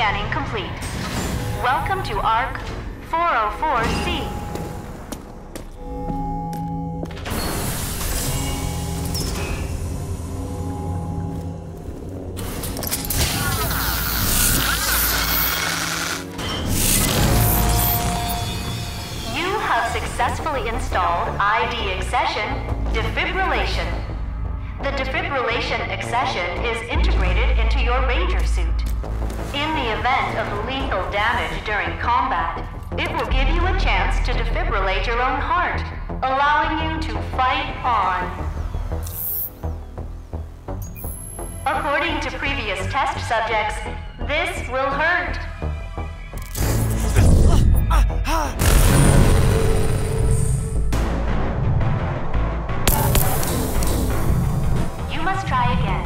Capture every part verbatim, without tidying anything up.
scanning complete. Welcome to Arc four oh four C. Successfully installed I D accession defibrillation. The defibrillation accession is integrated into your ranger suit. In the event of lethal damage during combat, it will give you a chance to defibrillate your own heart, allowing you to fight on. According to previous test subjects, this will hurt. You must try again.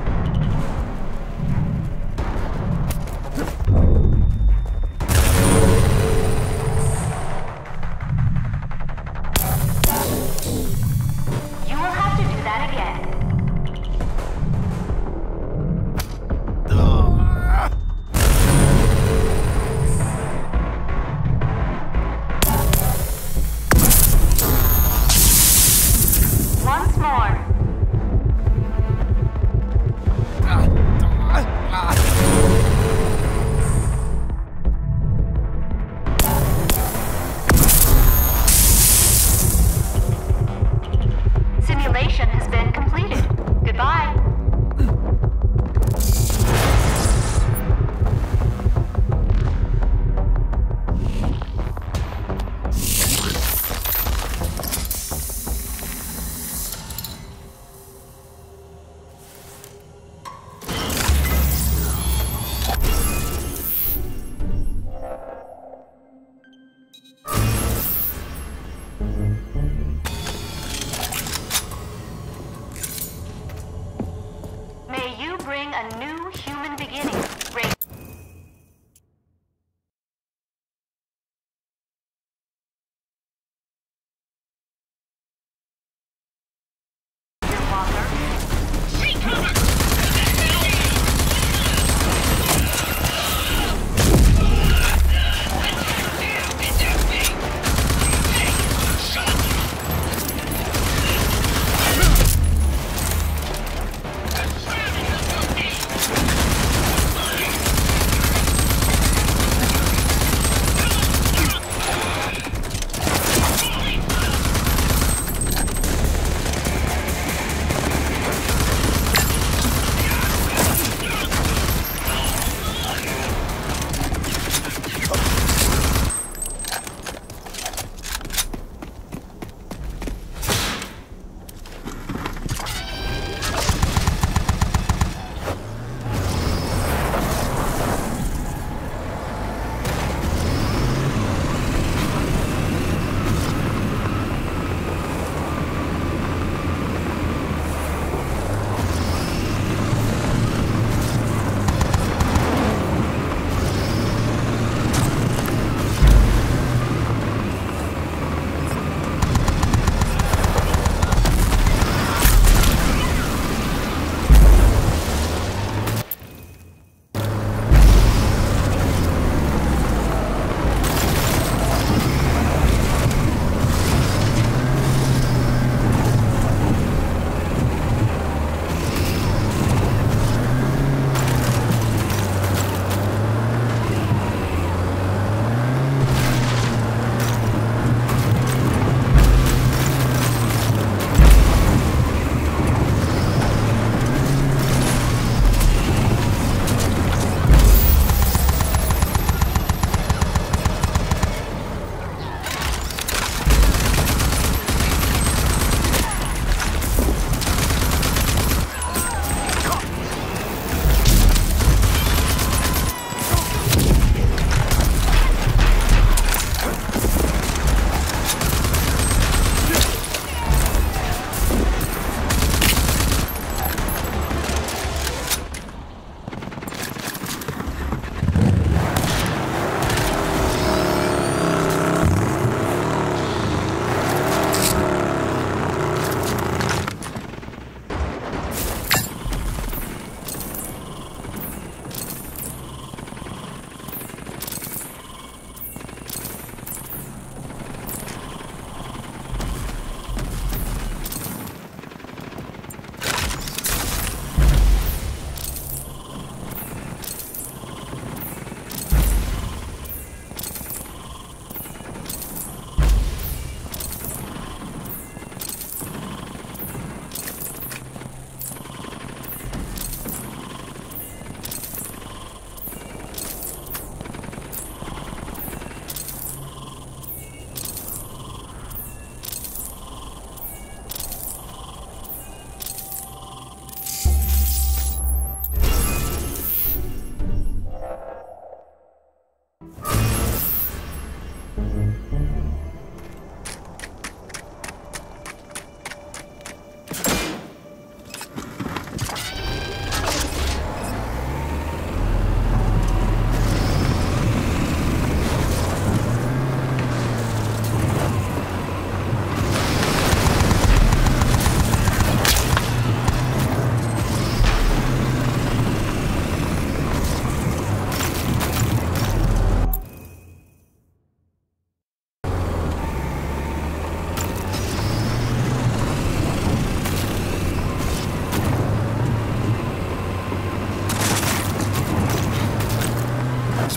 You will have to do that again.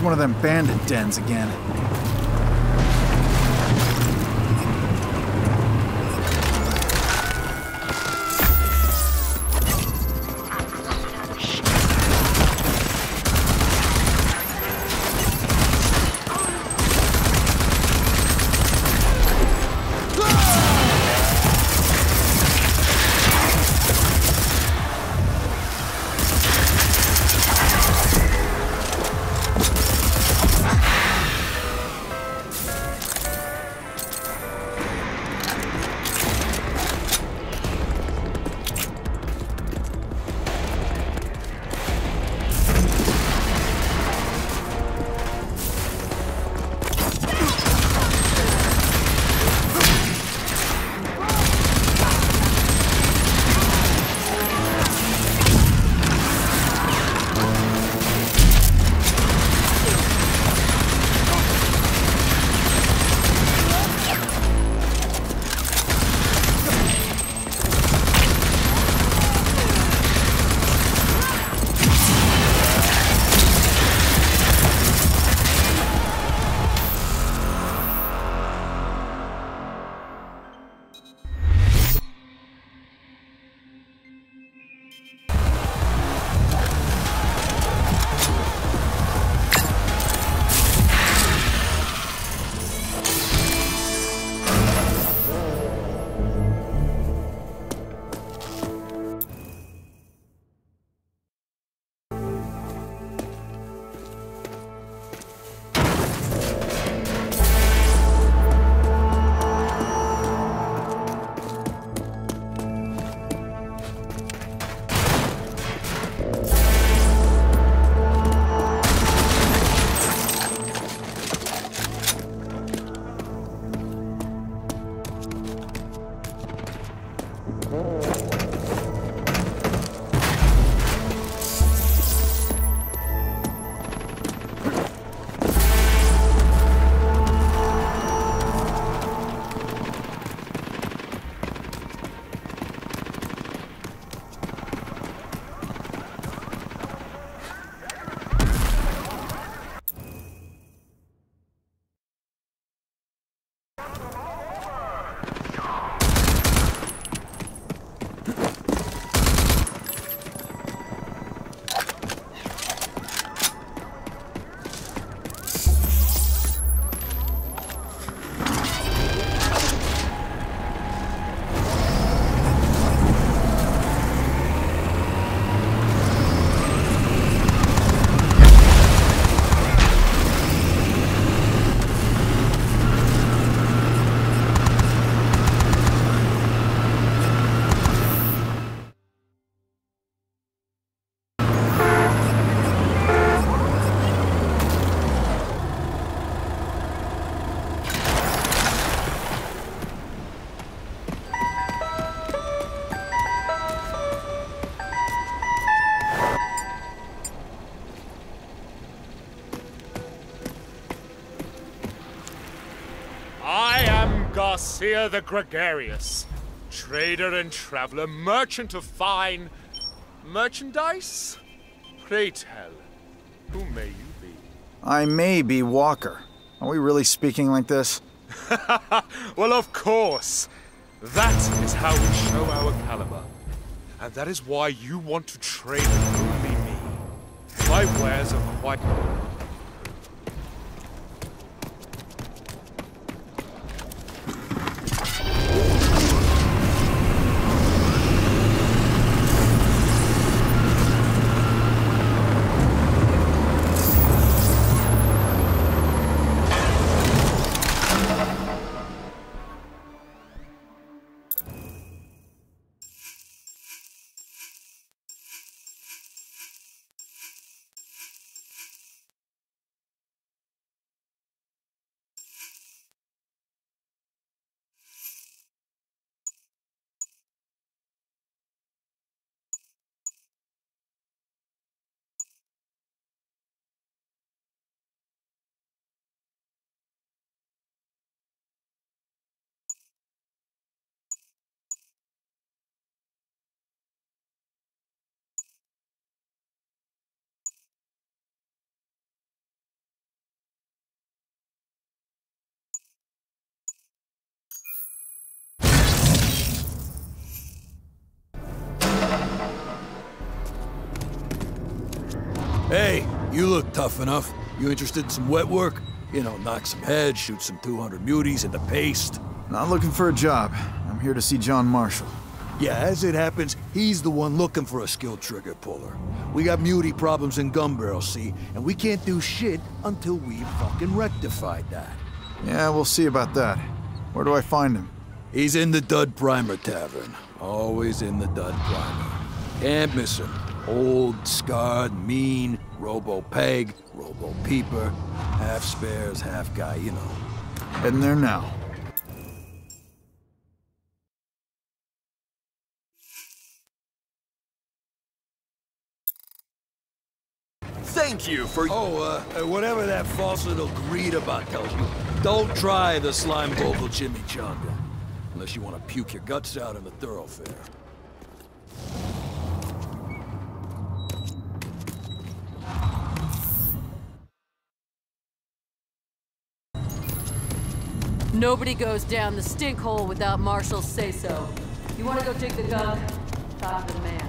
it's one of them bandit dens again. Garcia the Gregarious, trader and traveler, merchant of fine merchandise? Pray tell, who may you be? I may be Walker. Are we really speaking like this? Well, of course. That is how we show our caliber. And that is why you want to trade with only me. My wares are quite... Hey, you look tough enough. You interested in some wet work? You know, knock some heads, shoot some two hundred muties into paste. Not looking for a job. I'm here to see John Marshall. Yeah, as it happens, he's the one looking for a skilled trigger puller. We got muty problems in gun barrels, see? And we can't do shit until we've fucking rectified that. Yeah, we'll see about that. Where do I find him? He's in the Dud Primer Tavern. Always in the Dud Primer. Can't miss him. Old, scarred, mean, robo-peg, robo-peeper, half spares, half guy, you know. Heading there now. Thank you for... Oh, uh, whatever that false little greed about tells you, don't try the slime vocal chimichanga. Unless you want to puke your guts out in the thoroughfare. Nobody goes down the stink hole without Marshall's say-so. You want to go take the gun? Talk to the man.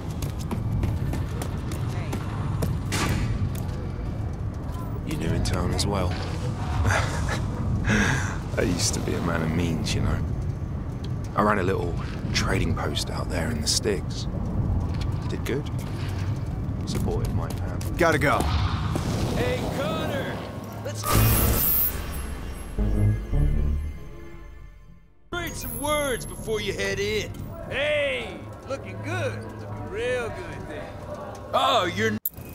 You new in town as well? I used to be a man of means, you know. I ran a little trading post out there in the sticks. Did good. Supported my family. Gotta go. Hey, Connor! Let's... Trade some words before you head in. Hey! Looking good. Looking real good there. Oh, you're...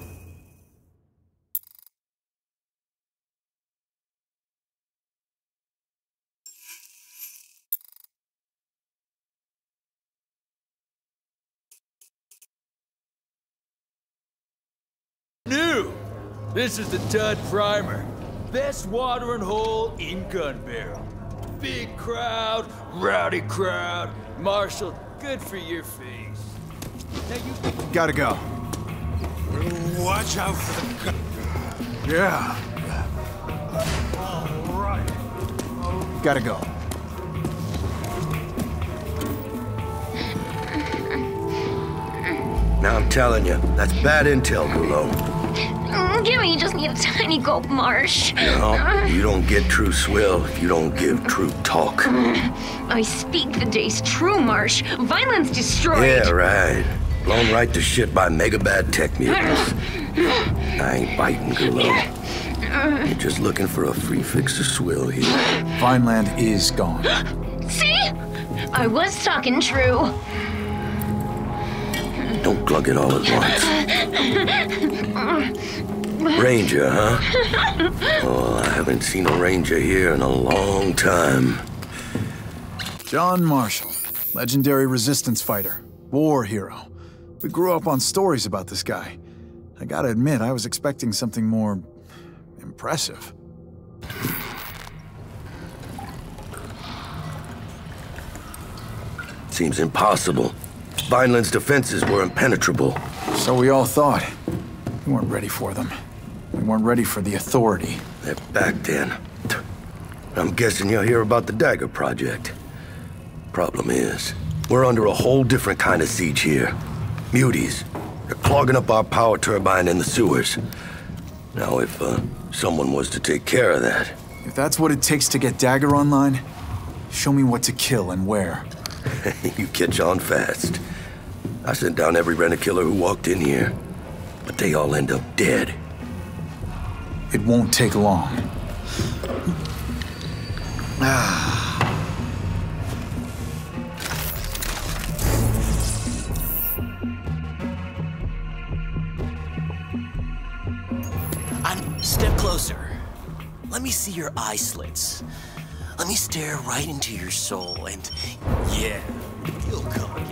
New! This is the Dud Primer. Best watering hole in gun barrel. Big crowd, rowdy crowd. Marshall, good for your face. Now you... Gotta go. Watch out for the gun. Yeah. All right. Gotta go. Now I'm telling you, that's bad intel, Gulo. Mm, Gimme just need a tiny gulp, Marsh. No, you don't get true swill if you don't give true talk. I speak the day's true, Marsh. Violence destroyed. Yeah, right. Blown right to shit by mega bad tech mutants. I ain't biting, Gulo. You're just looking for a free fix of swill here. Vineland is gone. See? I was talking true. Don't glug it all at once. Ranger, huh? Oh, I haven't seen a ranger here in a long time. John Marshall, legendary resistance fighter, war hero. We grew up on stories about this guy. I gotta admit, I was expecting something more impressive. Seems impossible. Vineland's defenses were impenetrable. So we all thought. We weren't ready for them. We weren't ready for the authority. They're back then. I'm guessing you'll hear about the Dagger Project. Problem is, we're under a whole different kind of siege here. Muties. They're clogging up our power turbine in the sewers. Now, if uh, someone was to take care of that... If that's what it takes to get Dagger online, show me what to kill and where. You catch on fast. I sent down every rent-a-killer who walked in here, but they all end up dead. It won't take long. I'm... Step closer. Let me see your eye slits. Let me stare right into your soul, and yeah, you'll come again.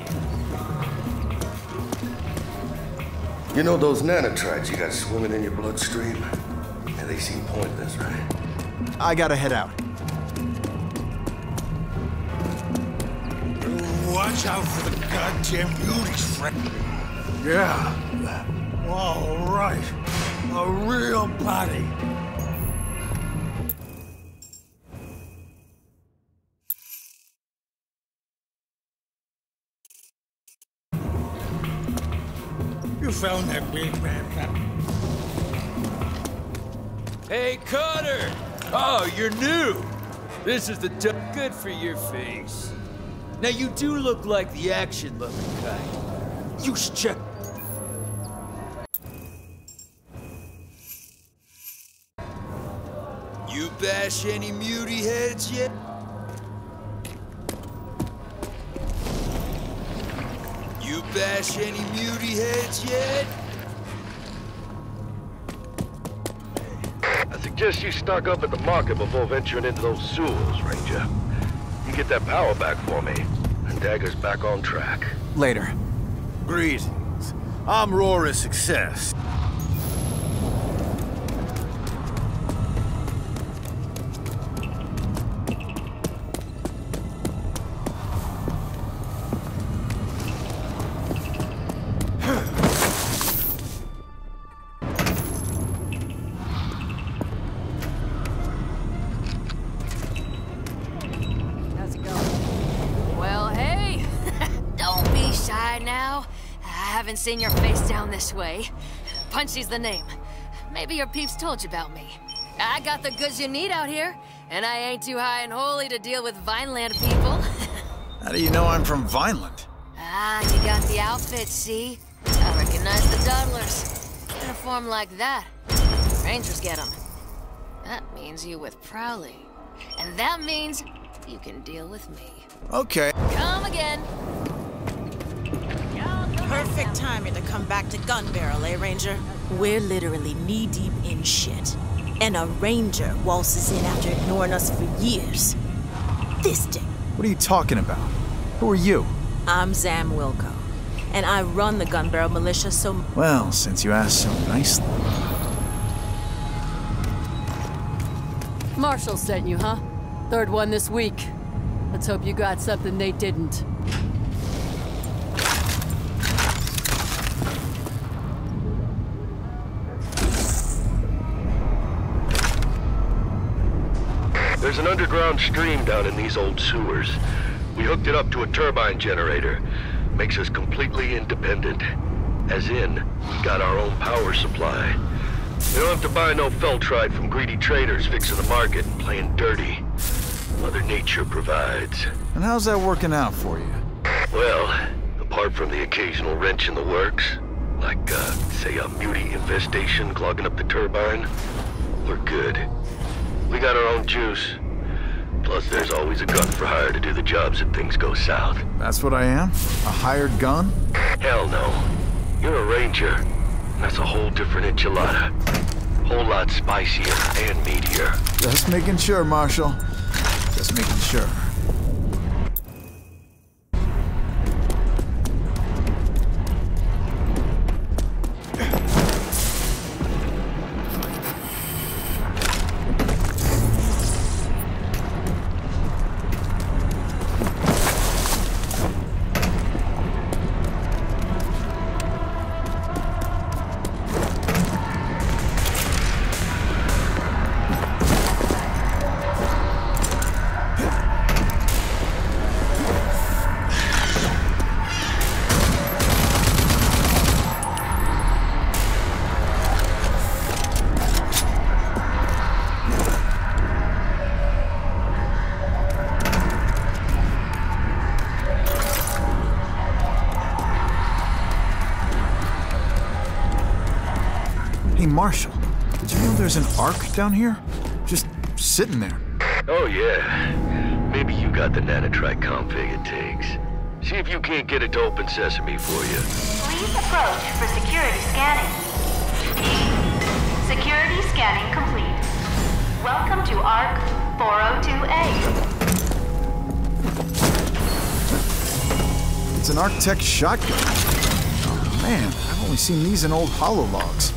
You know those nanotrites you got swimming in your bloodstream? Yeah, they seem pointless, right? I gotta head out. Watch out for the goddamn beauties, friend. Yeah. All right. A real body. You found that big man. Hey, Cutter! Oh, you're new! This is the t- good for your face. Now, you do look like the action-loving kind. You should check... You bash any muty heads yet? You bash any muty heads yet? I suggest you stock up at the market before venturing into those sewers, Ranger. You get that power back for me, and Dagger's back on track. Later. Greetings. I'm Rory Success. Haven't seen your face down this way. Punchy's the name. Maybe your peeps told you about me. I got the goods you need out here, and I ain't too high and holy to deal with Vineland people. How do you know I'm from Vineland? Ah, you got the outfit, see? I recognize the Dudlers. In a form like that, Rangers get them. That means you with Prowley. And that means you can deal with me. Okay. Come again. Perfect timing to come back to Gun Barrel, eh, Ranger? We're literally knee-deep in shit. And a Ranger waltzes in after ignoring us for years. This day. What are you talking about? Who are you? I'm Zam Wilco. And I run the Gun Barrel Militia, so... Well, since you asked so nicely... Marshall sent you, huh? Third one this week. Let's hope you got something they didn't. There's an underground stream down in these old sewers. We hooked it up to a turbine generator. Makes us completely independent. As in, we got our own power supply. We don't have to buy no feltrite from greedy traders fixing the market and playing dirty. Mother Nature provides. And how's that working out for you? Well, apart from the occasional wrench in the works, like, uh, say a muty infestation clogging up the turbine, we're good. We got our own juice. Plus, there's always a gun for hire to do the jobs if things go south. That's what I am? A hired gun? Hell no. You're a ranger. And that's a whole different enchilada. Whole lot spicier and meatier. Just making sure, Marshal. Just making sure. Marshal, did you know there's an Ark down here? Just sitting there. Oh, yeah. Maybe you got the nanotrite config it takes. See if you can't get it to open sesame for you. Please approach for security scanning. Security scanning complete. Welcome to Ark four oh two A. It's an Arc-Tech shotgun. Oh, man, I've only seen these in old holologs.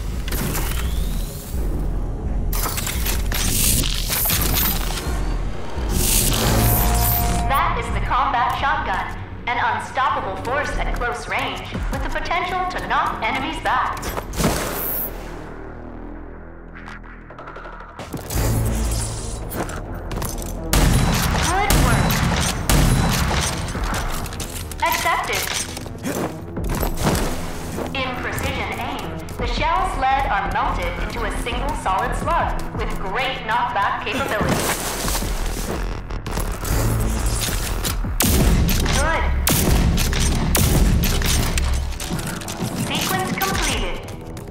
Combat shotgun, an unstoppable force at close range, with the potential to knock enemies back. Good work. Accepted. In precision aim, the shells lead are melted into a single solid slug with great knockback capability. Good. Sequence completed.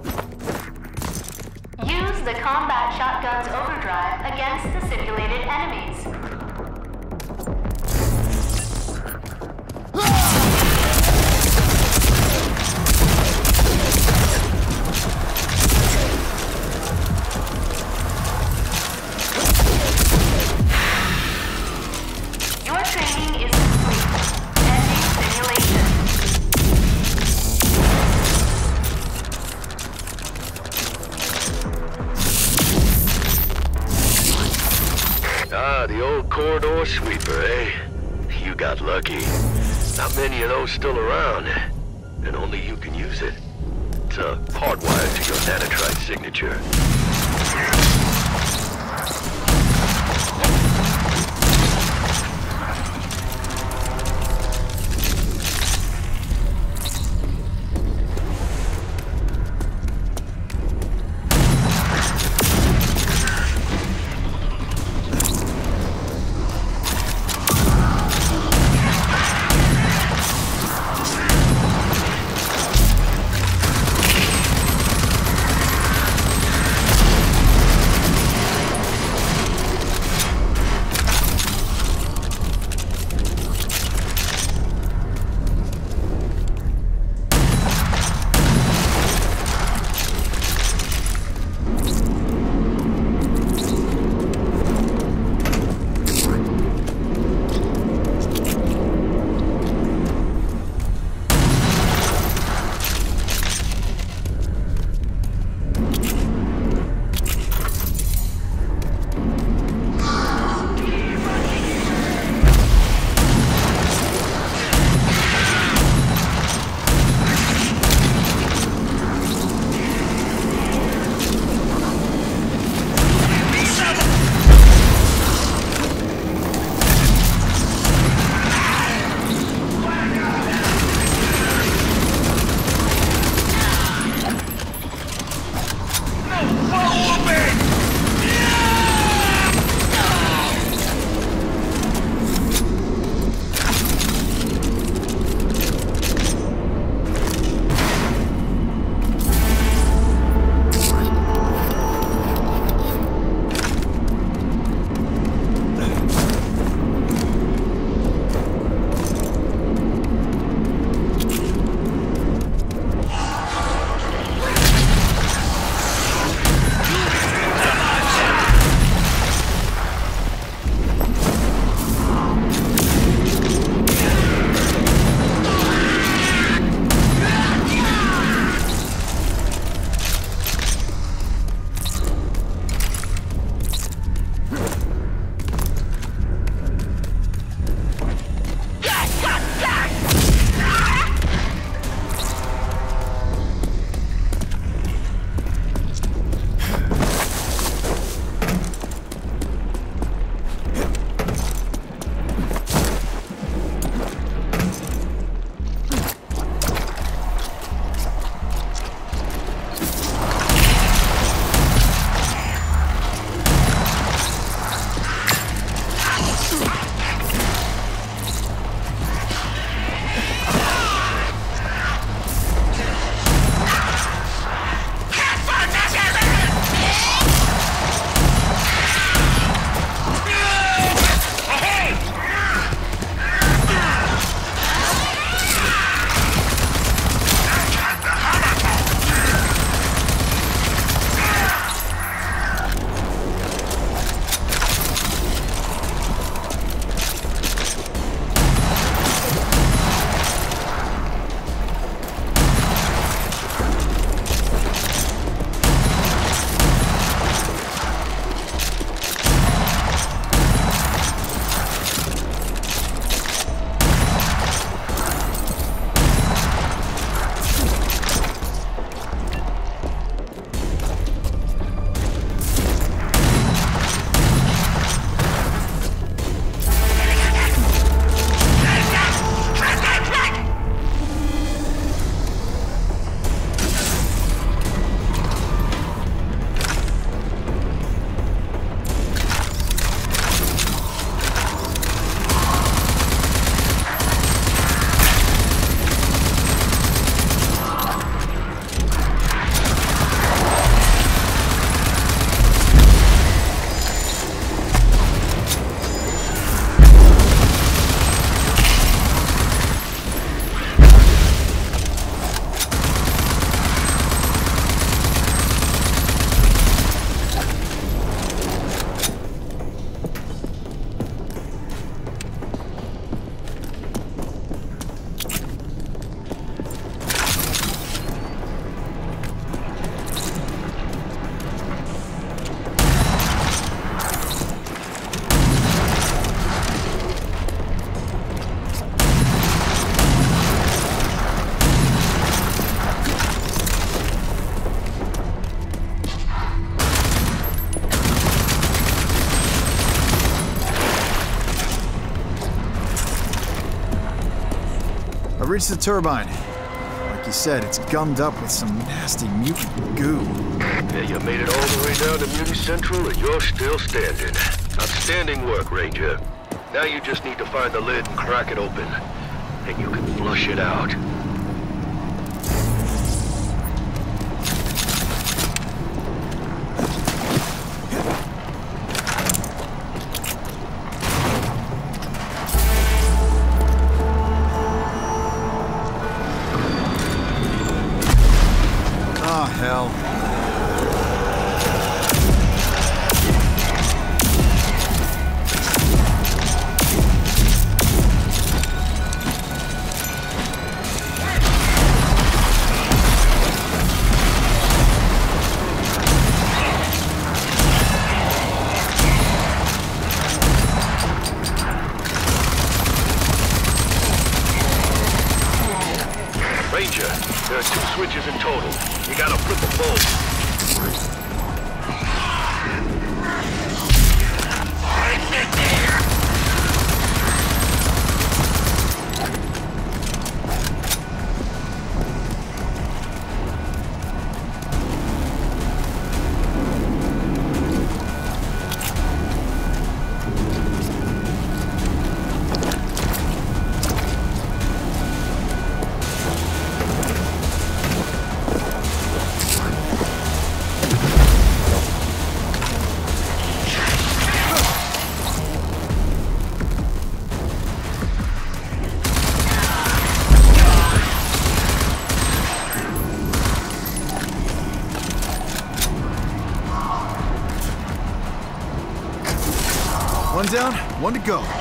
Use the combat shotgun's overdrive against the simulated enemies. Your training is complete. Ending simulation. Ah, the old corridor sweeper, eh? You got lucky. Not many of those still around, and only you can use it. It's uh, hardwired to your nanotrite signature. reached the turbine. Like you said, it's gummed up with some nasty mutant goo. Yeah, you made it all the way down to Muni Central and you're still standing. Outstanding work, Ranger. Now you just need to find the lid and crack it open. And you can flush it out. Ah, hell. Ranger, there are two switches in total. You gotta flip them both. One down, one to go.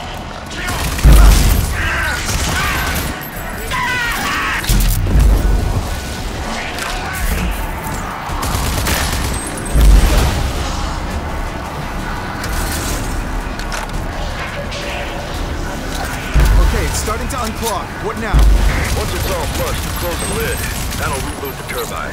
Okay, it's starting to unclog. What now? Once it's all flushed, you close the lid. That'll reboot the turbine.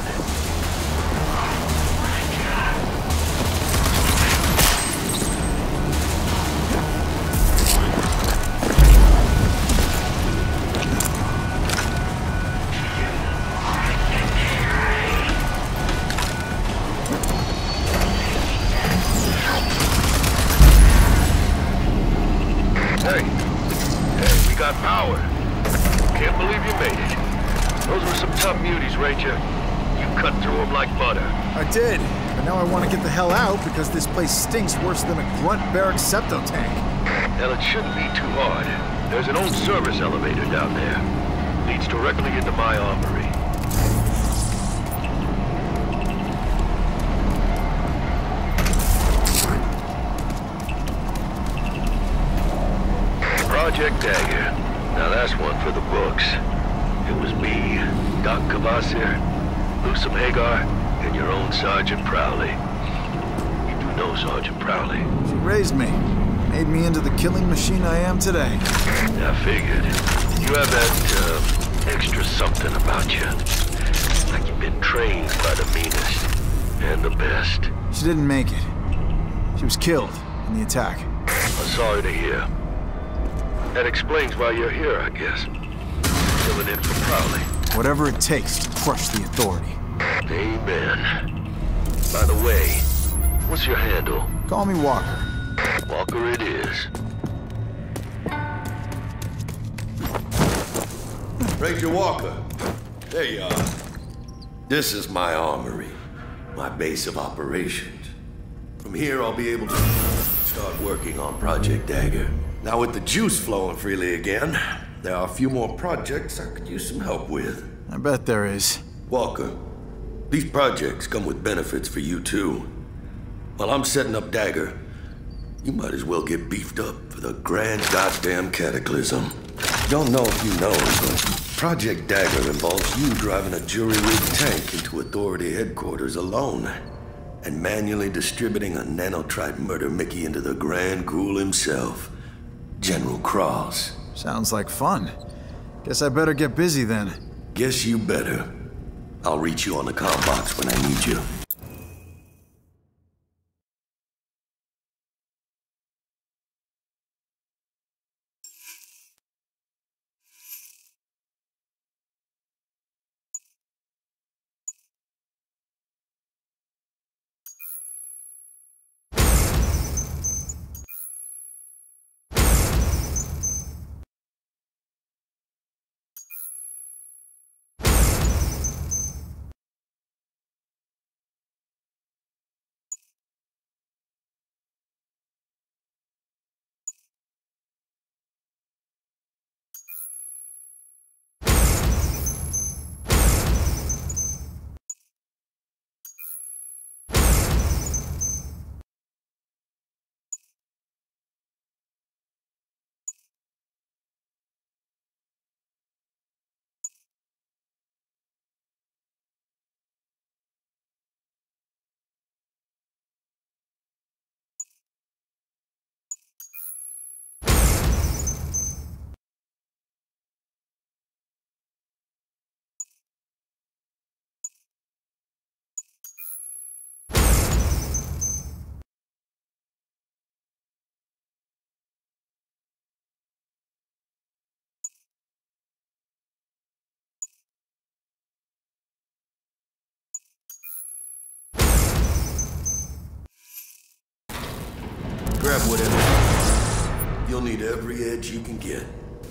Hey, hey, we got power. Can't believe you made it. Those were some tough muties, Ranger. You cut through them like butter. I did, but now I want to get the hell out because this place stinks worse than a grunt barrack septo tank. Hell, it shouldn't be too hard. There's an old service elevator down there. Leads directly into my armory. Project Dagger. Now that's one for the books. It was me, Doc Cavassier, Lusum Hagar, and your own Sergeant Prowley. You do know Sergeant Prowley. She raised me, made me into the killing machine I am today. I figured. You have that, uh, extra something about you. Like you've been trained by the meanest and the best. She didn't make it. She was killed in the attack. I'm sorry to hear. That explains why you're here, I guess. Filling in for Prowley. Whatever it takes to crush the authority. Amen. By the way, what's your handle? Call me Walker. Walker it is. Ranger Walker. There you are. This is my armory. My base of operations. From here, I'll be able to start working on Project Dagger. Now with the juice flowing freely again, there are a few more projects I could use some help with. I bet there is. Walker, these projects come with benefits for you too. While I'm setting up Dagger, you might as well get beefed up for the grand goddamn cataclysm. Don't know if you know, but Project Dagger involves you driving a jury-rigged tank into Authority headquarters alone and manually distributing a nanotrite murder Mickey into the Grand Ghoul himself. General Cross. Sounds like fun. Guess I better get busy then. Guess you better. I'll reach you on the comm box when I need you. Grab whatever. You'll need every edge you can get.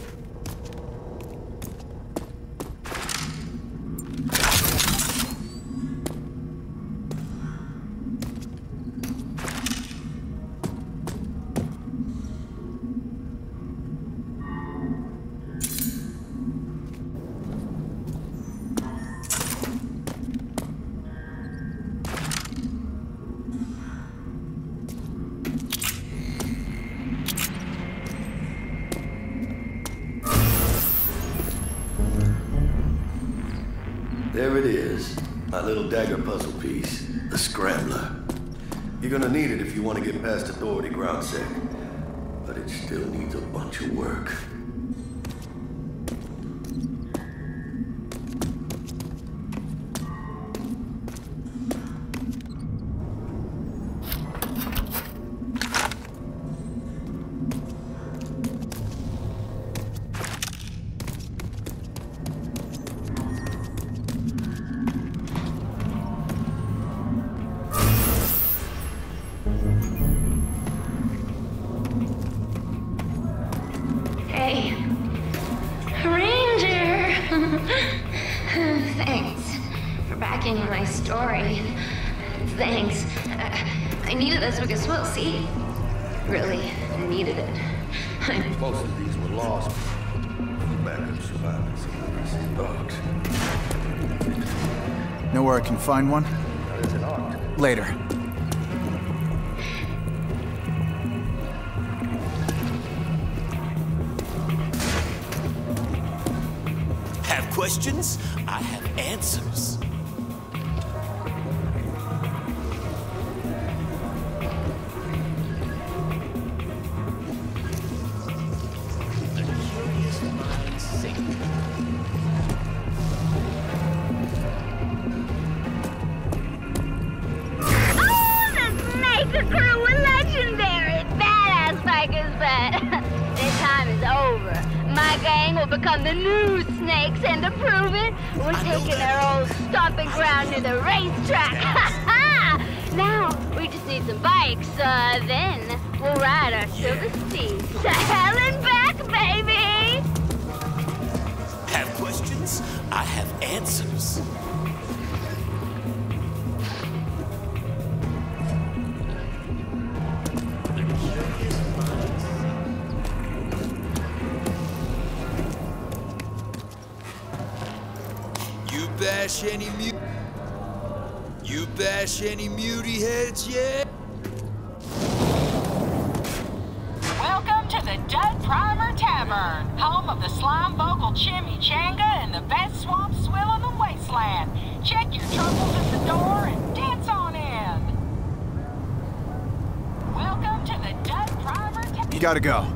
There it is, my little dagger puzzle piece, the Scrambler. You're gonna need it if you want to get past Authority ground sec, but it still needs a bunch of work. Hey, Ranger! Thanks for backing my story. Thanks. I, I needed this because, well, see, really needed it. I'm... Most of these were lost. Backup survivors and dogs. Know where I can find one? Later. Have questions? I have answers. The curious mind think. Oh, the Snake crew were legendary! Badass bikers, but their time is over. My gang will become the new Snakes, and to prove it, we're taking our old stomping ground to the racetrack. Now, we just need some bikes, uh, then we'll ride our silver steeds to hell and back, baby! Have questions? I have answers. You bash any mu- You bash any muty heads yet? Welcome to the Dud Primer Tavern, home of the slime vocal chimichanga and the best swamp swill in the wasteland. Check your troubles at the door and dance on in. Welcome to the Dud Primer Tavern. You gotta go.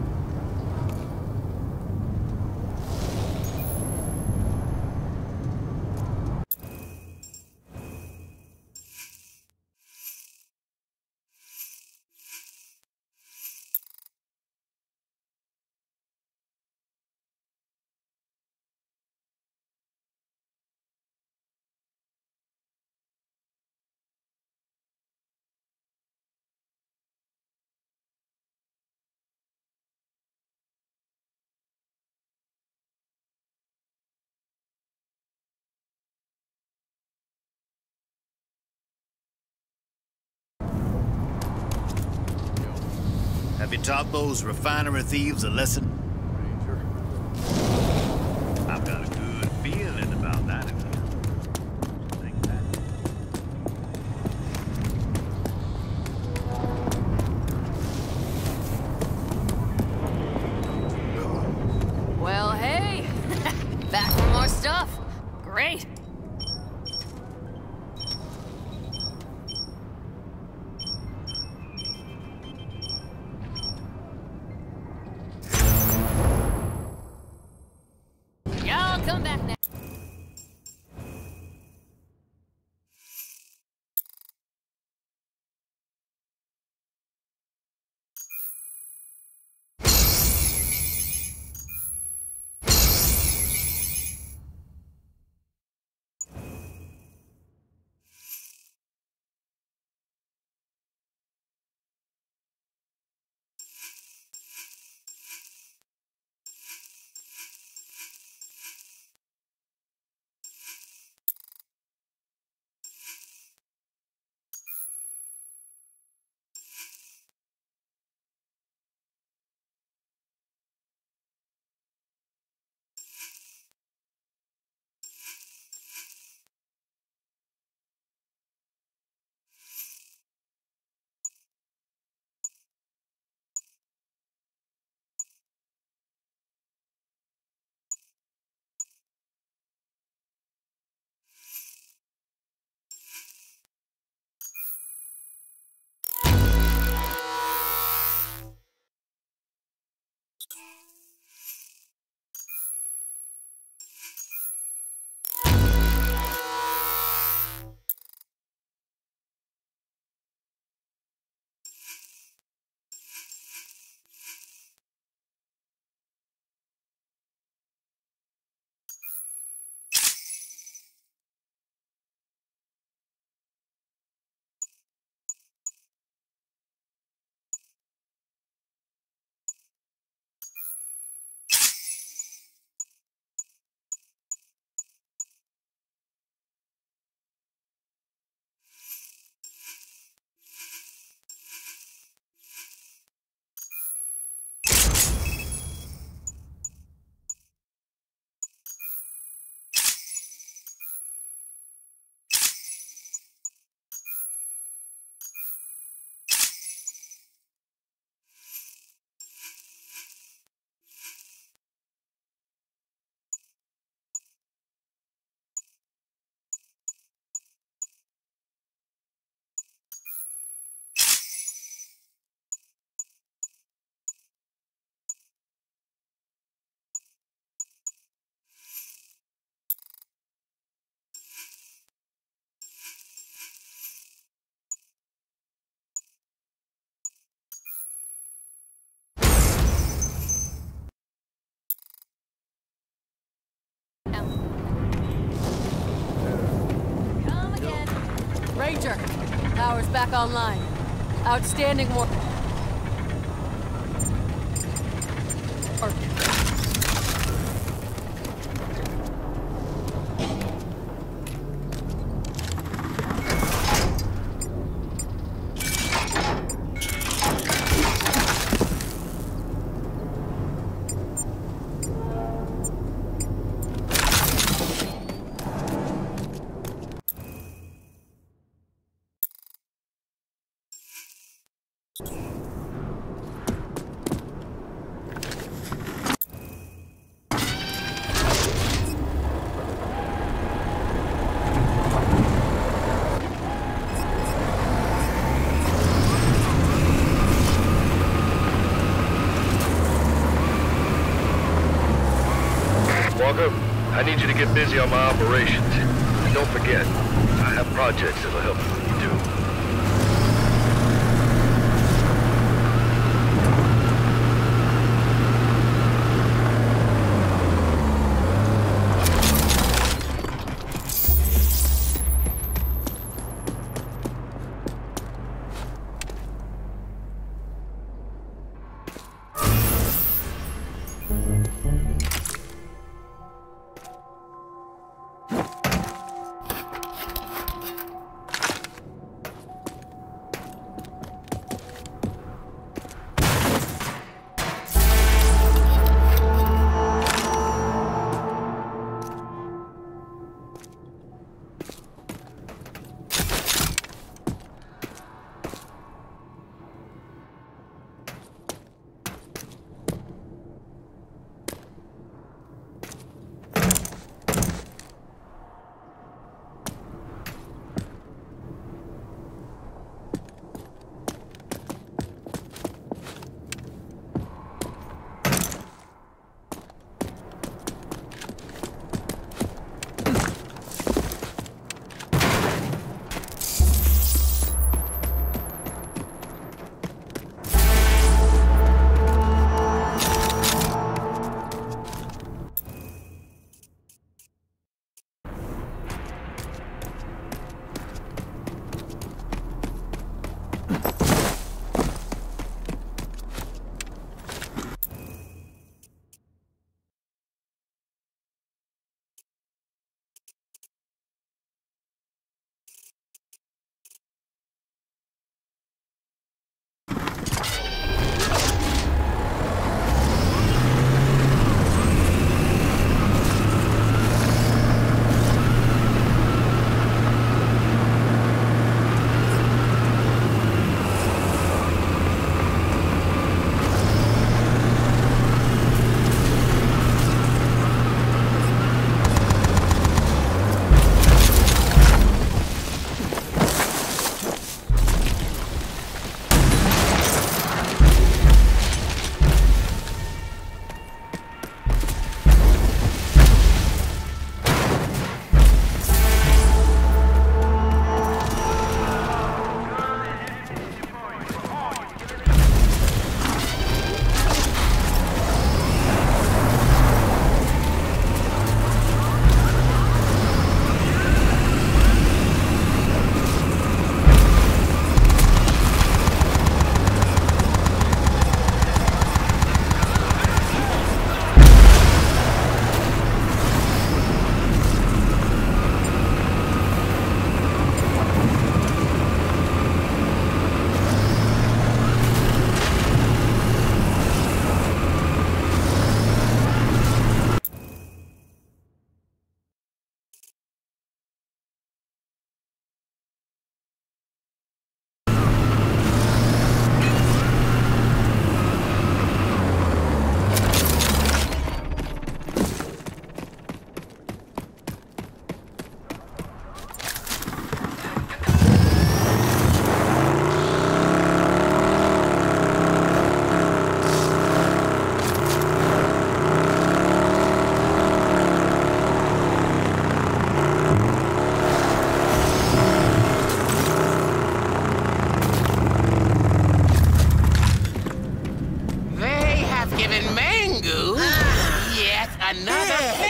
Have you taught those refinery thieves a lesson? Ranger. I've got a good feeling about that. Think that. Well, hey, back for more stuff. Great. Y'all come back now. Roger. Power's back online. Outstanding work. Or Walker, I need you to get busy on my operations. And don't forget, I have projects that'll help you when you do.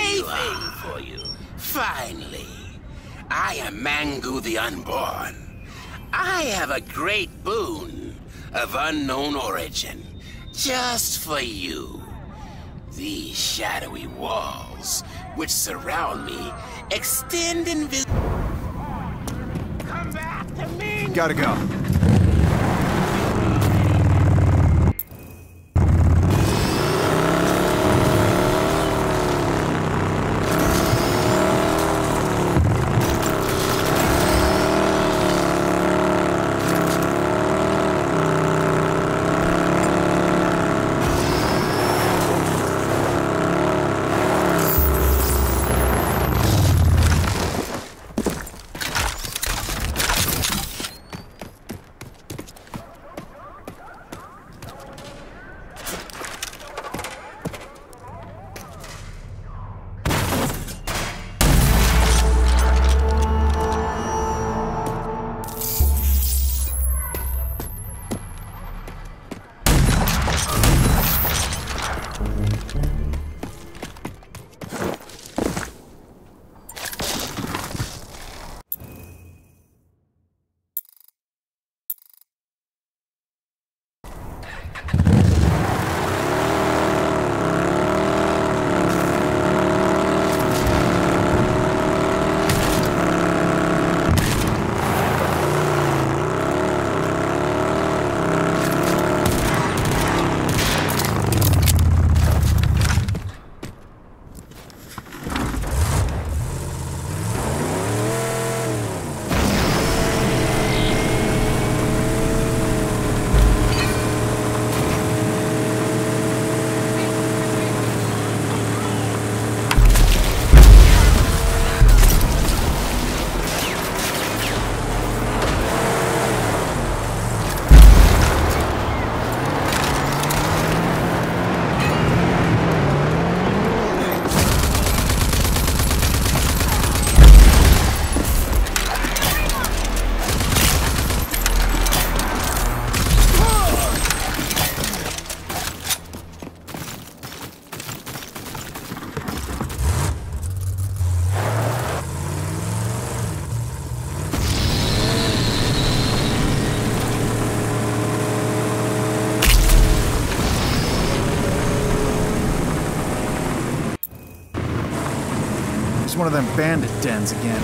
Finally, I am Mangu the Unborn. I have a great boon of unknown origin just for you. These shadowy walls, which surround me, extend invisible. Come back to me! Gotta go. One of them bandit dens again.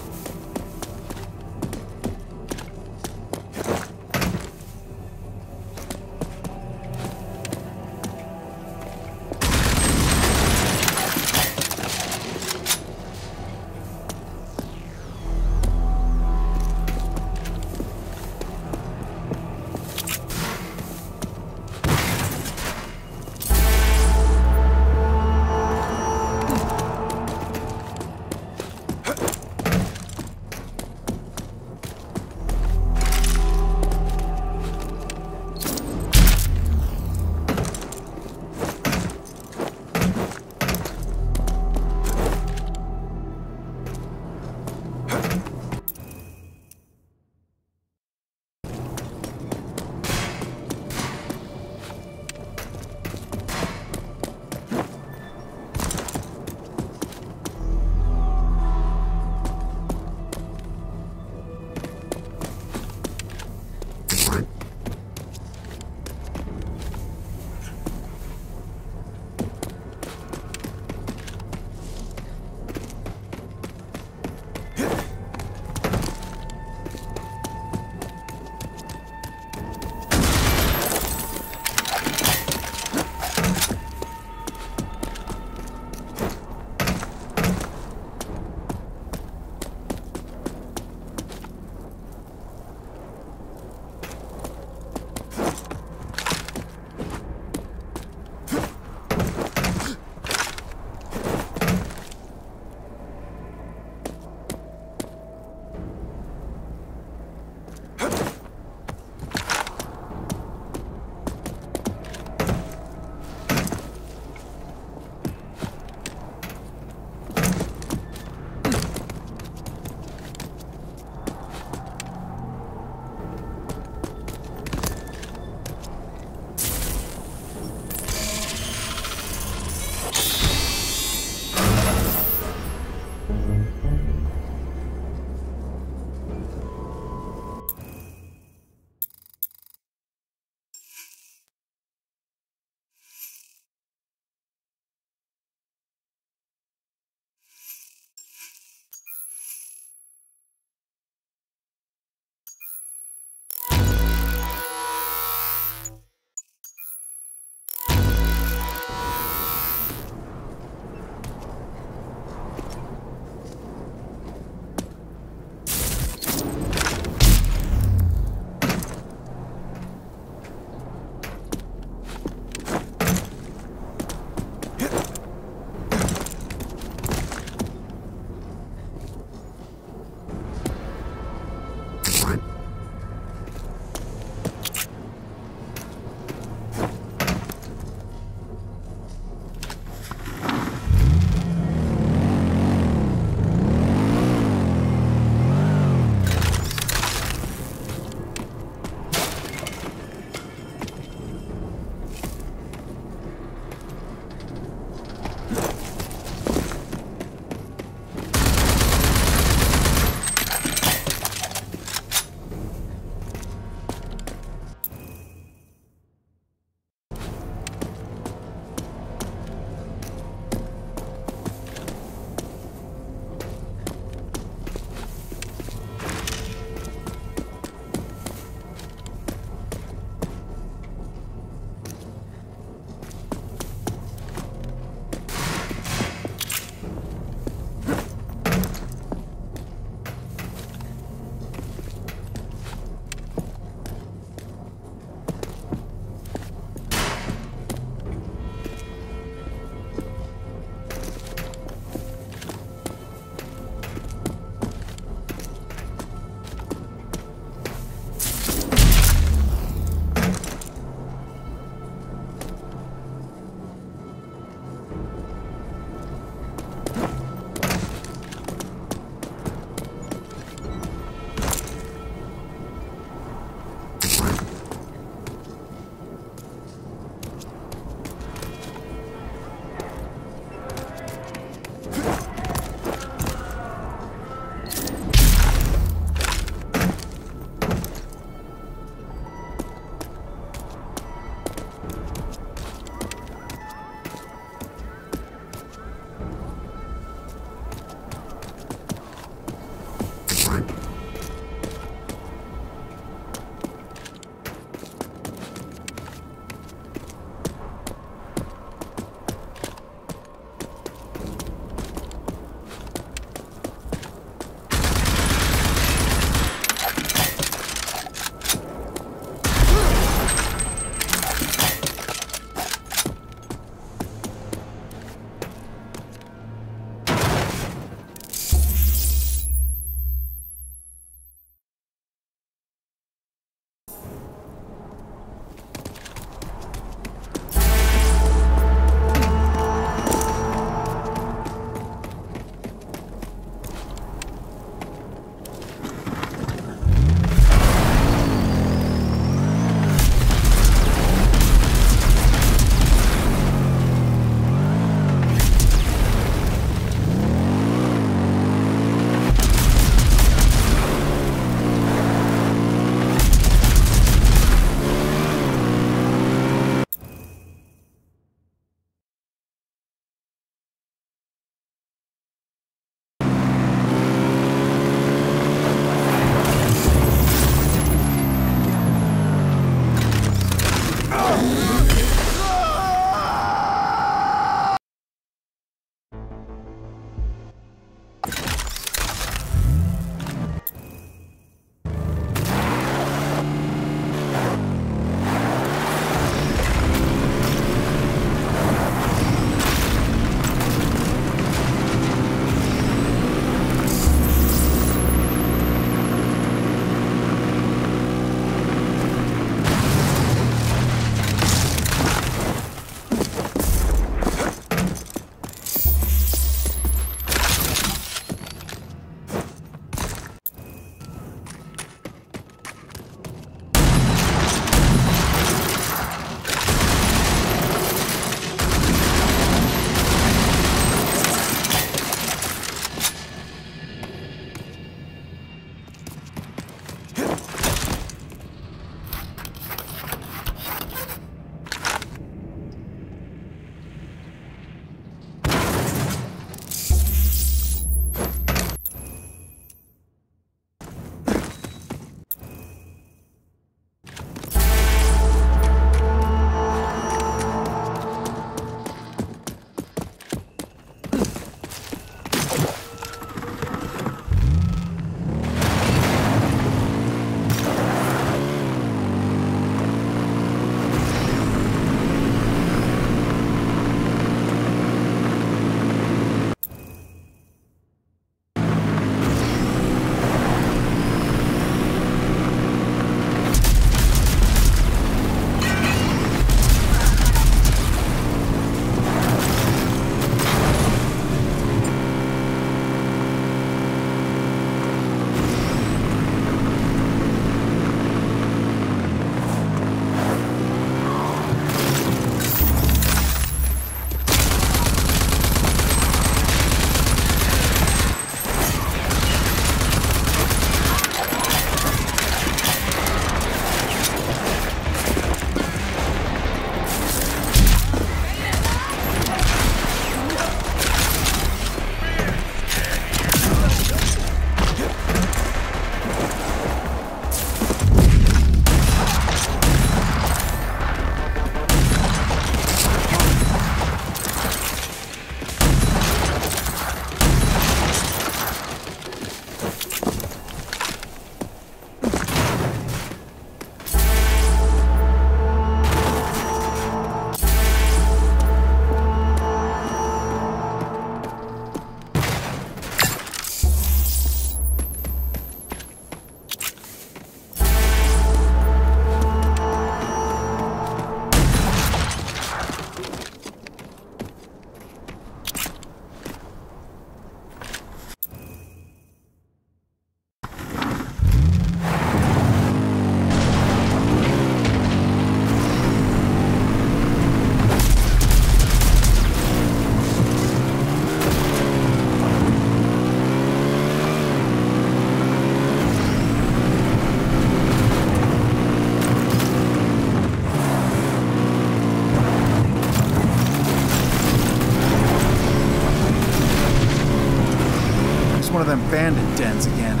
one of them bandit dens again.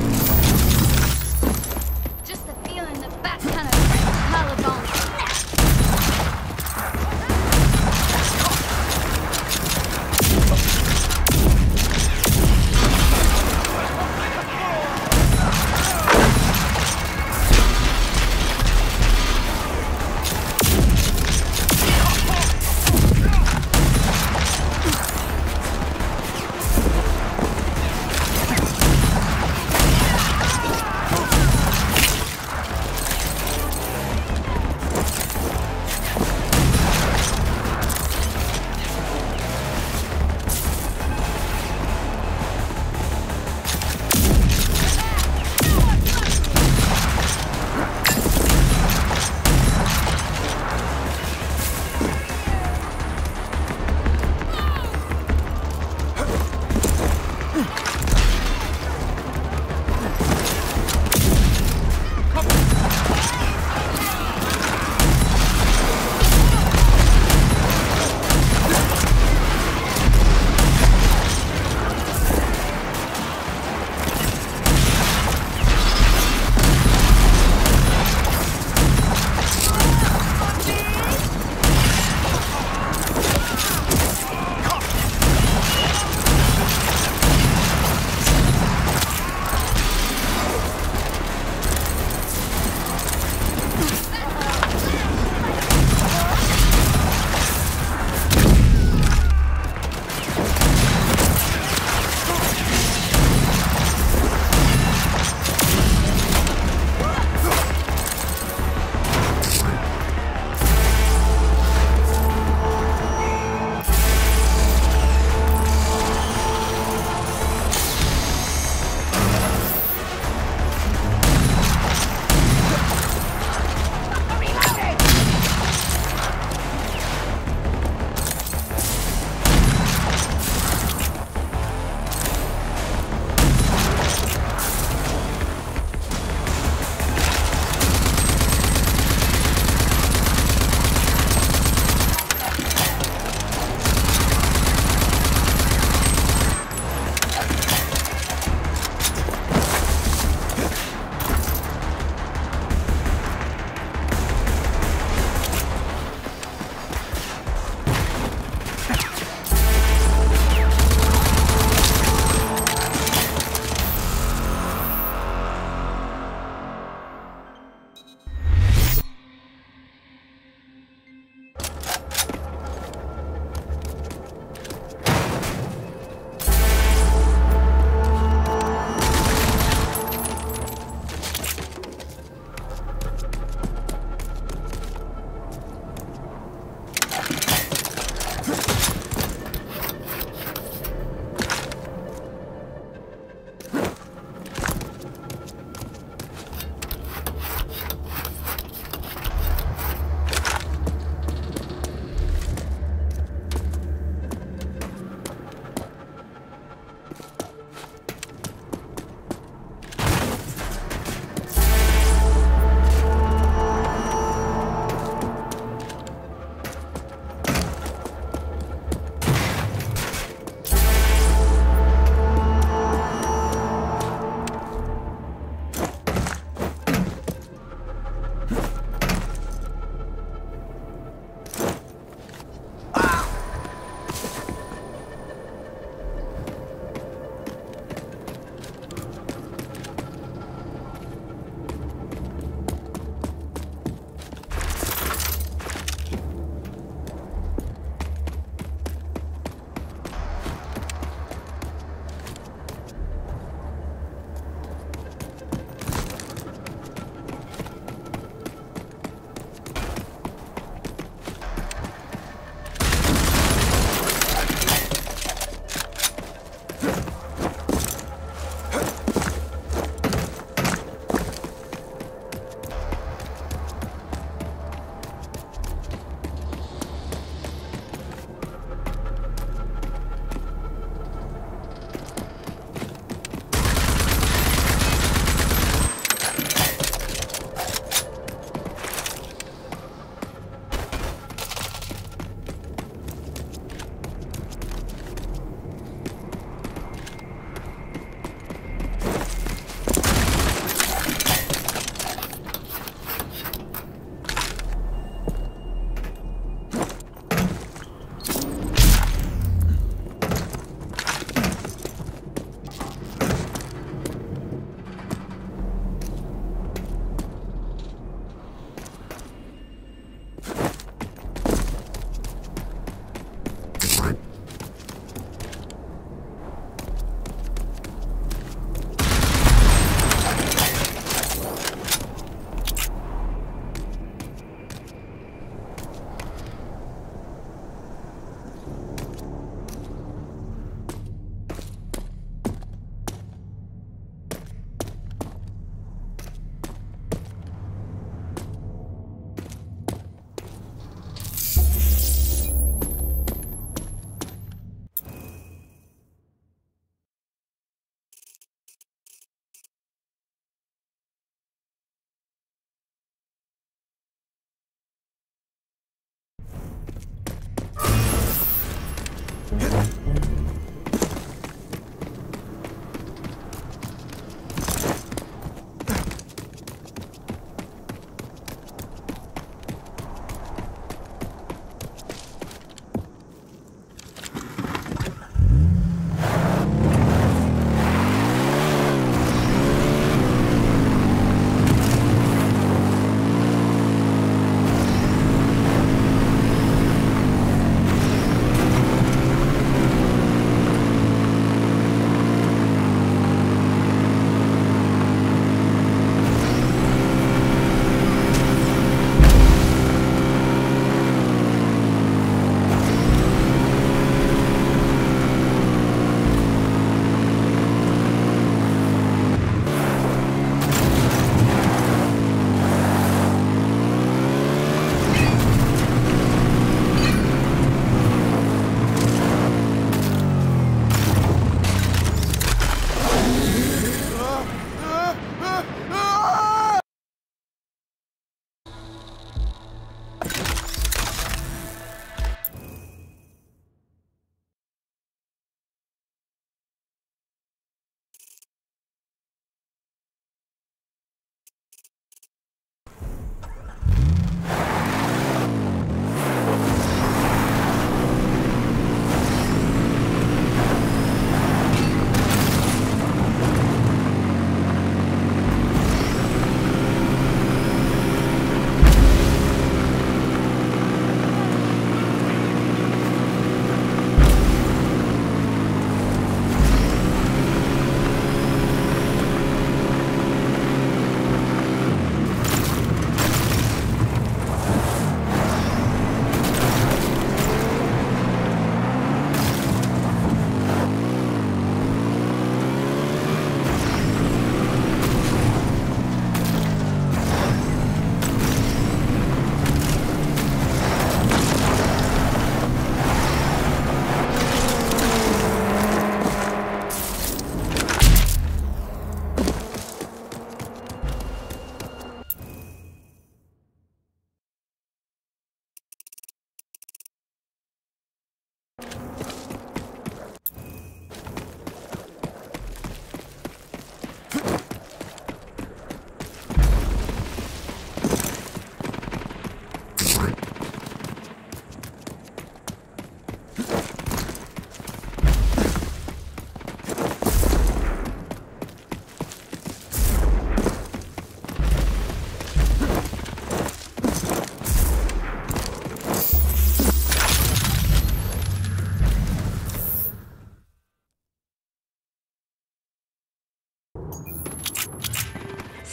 Just the feeling the back kind of collarbone snap.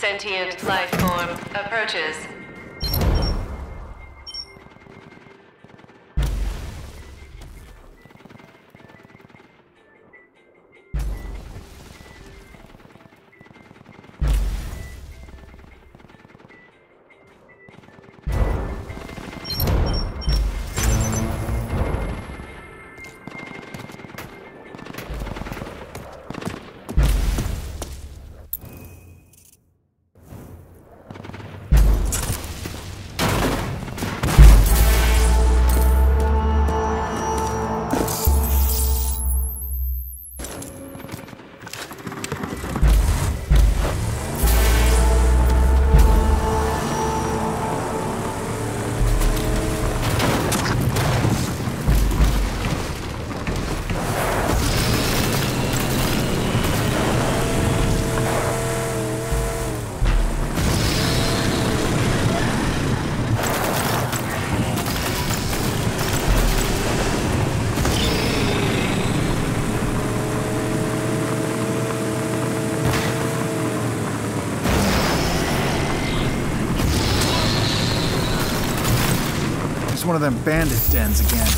sentient life form approaches. One of them bandit dens again.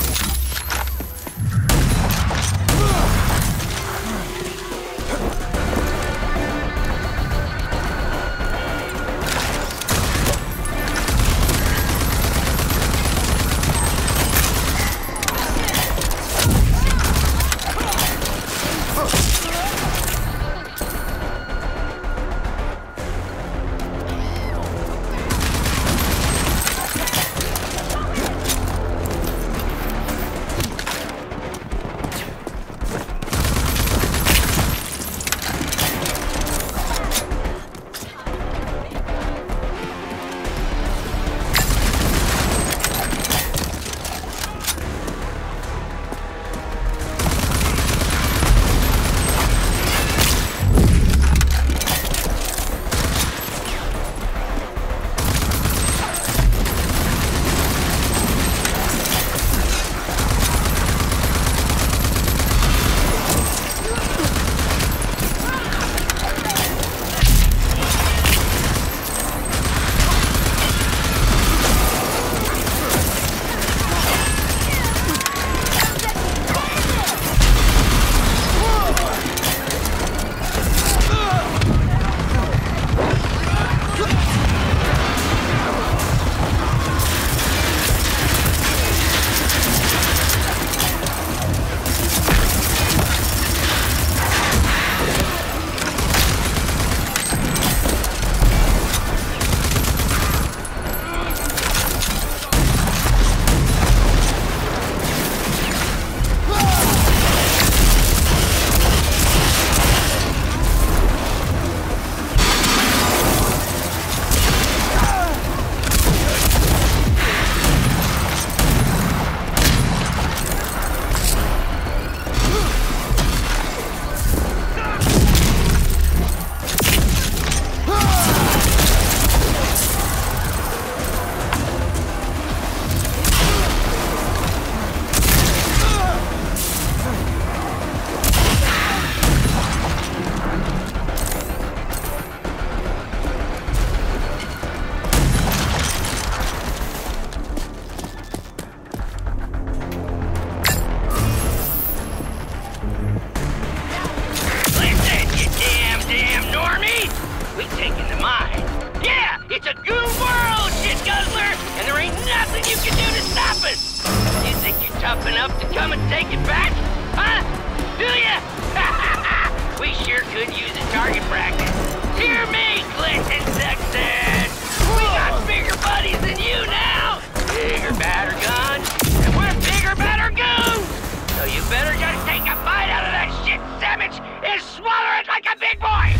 tough enough to come and take it back? Huh? Do ya? We sure could use a target practice. Hear me, Clinton Sexton! We got bigger buddies than you now! Bigger, badder guns, and we're bigger, badder goons! So you better just take a bite out of that shit sandwich and swallow it like a big boy!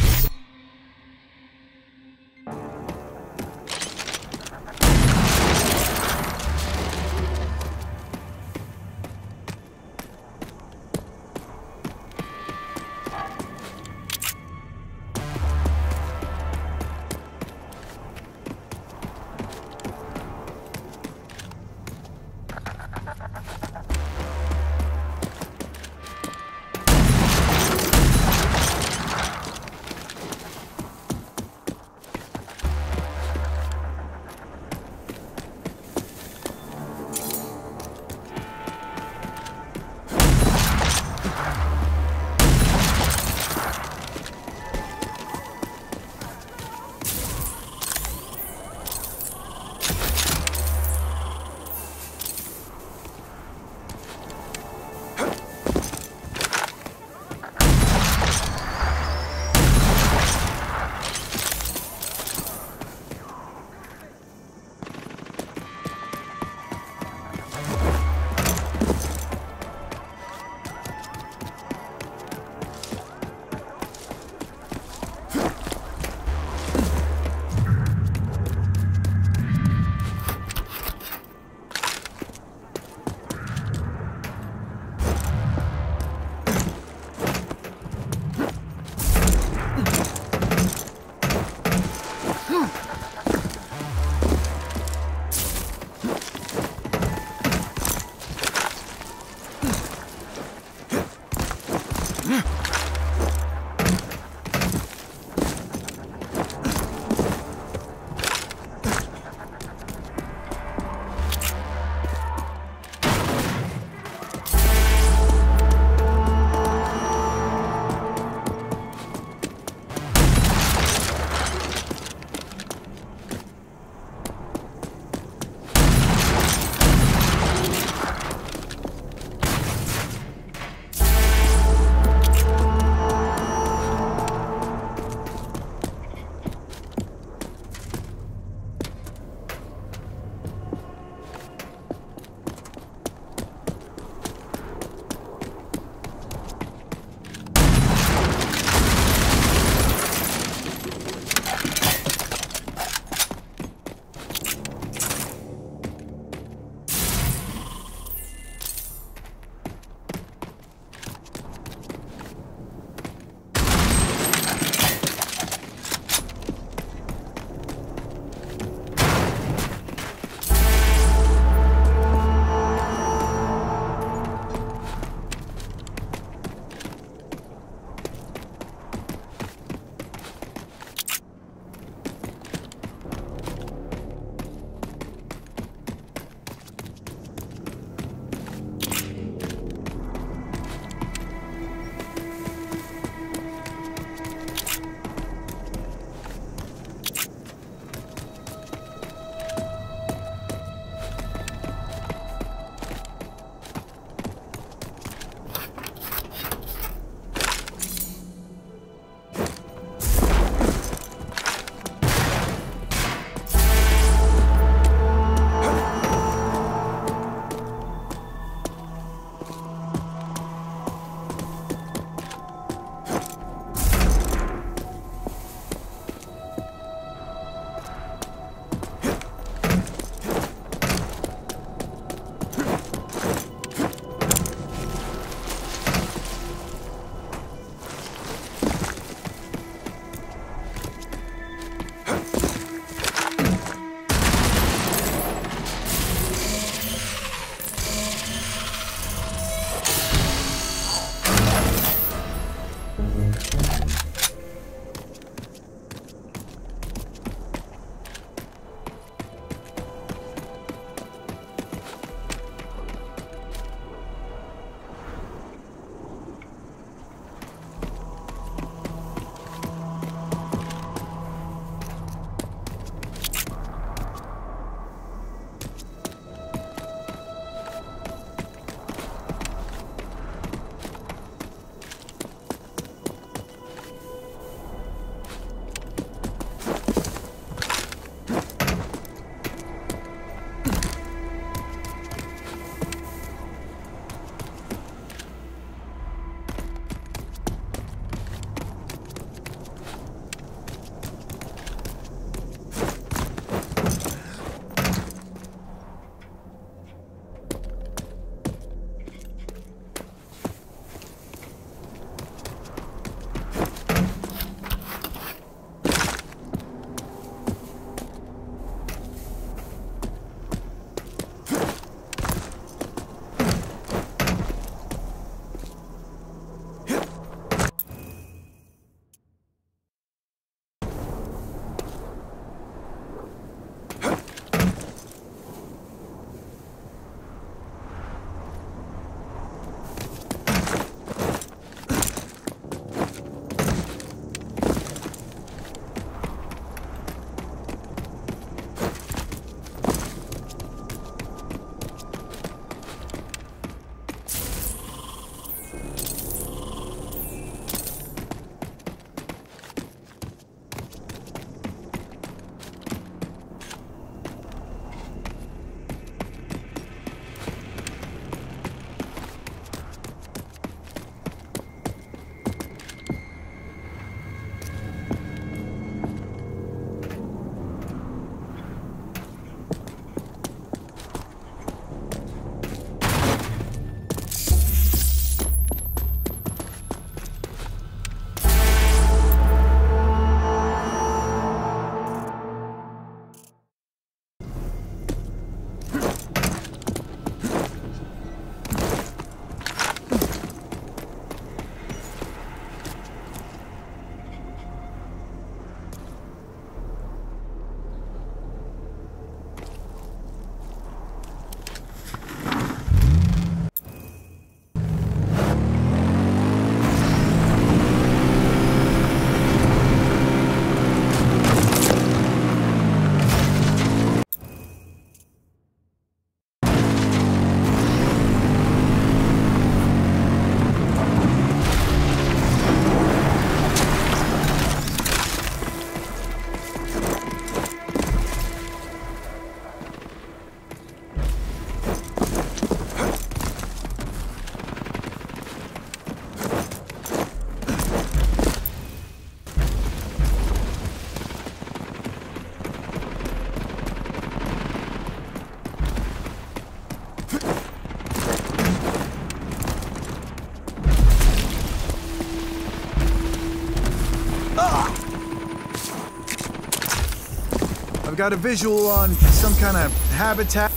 got a visual on some kind of habitat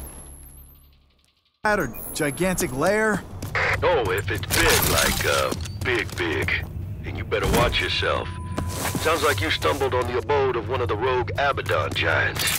or gigantic lair? Oh, if it's big, like, uh, big, big. And you better watch yourself. Sounds like you stumbled on the abode of one of the rogue Abaddon giants.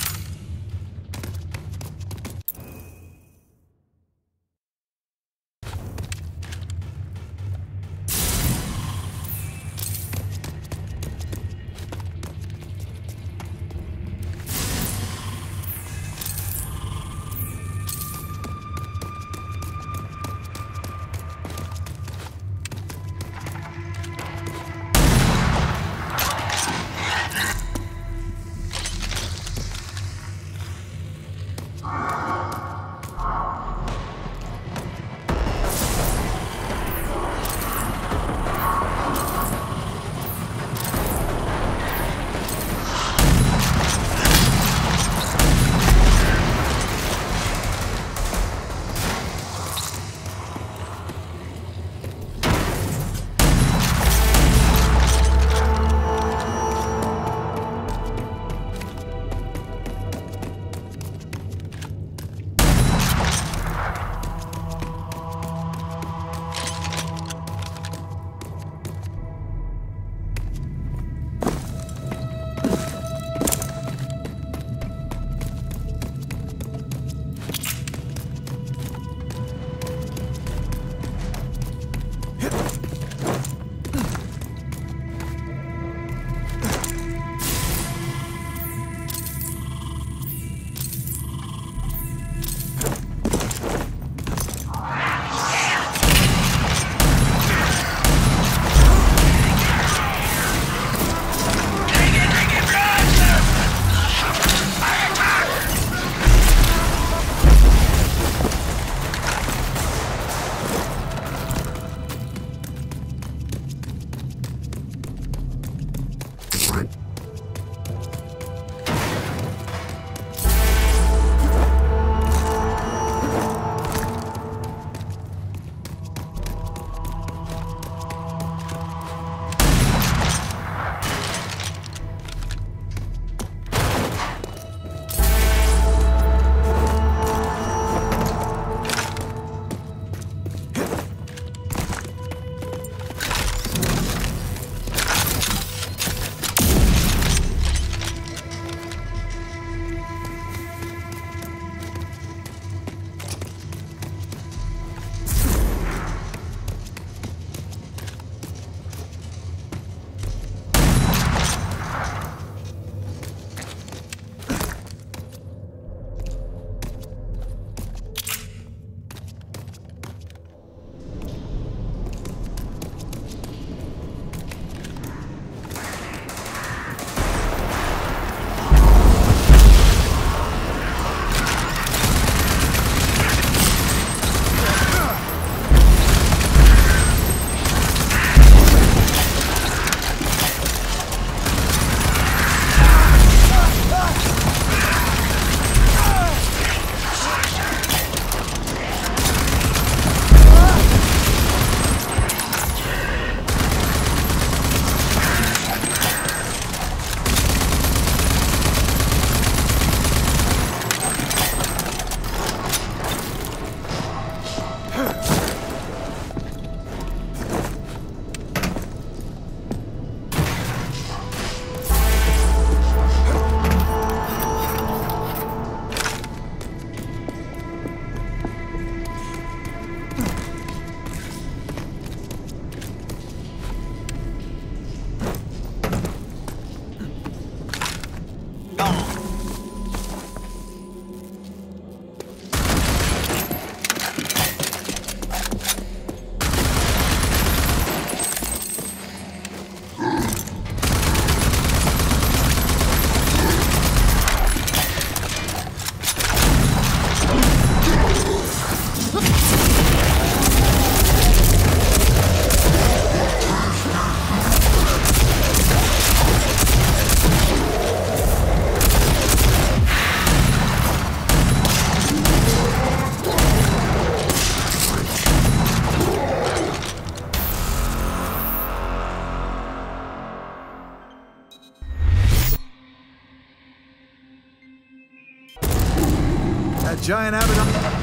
giant Abaddon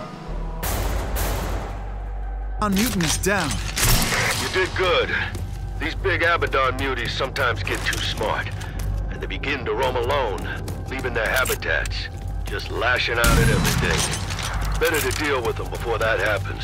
mutant is down. You did good. These big Abaddon muties sometimes get too smart, and they begin to roam alone, leaving their habitats, just lashing out at everything. Better to deal with them before that happens.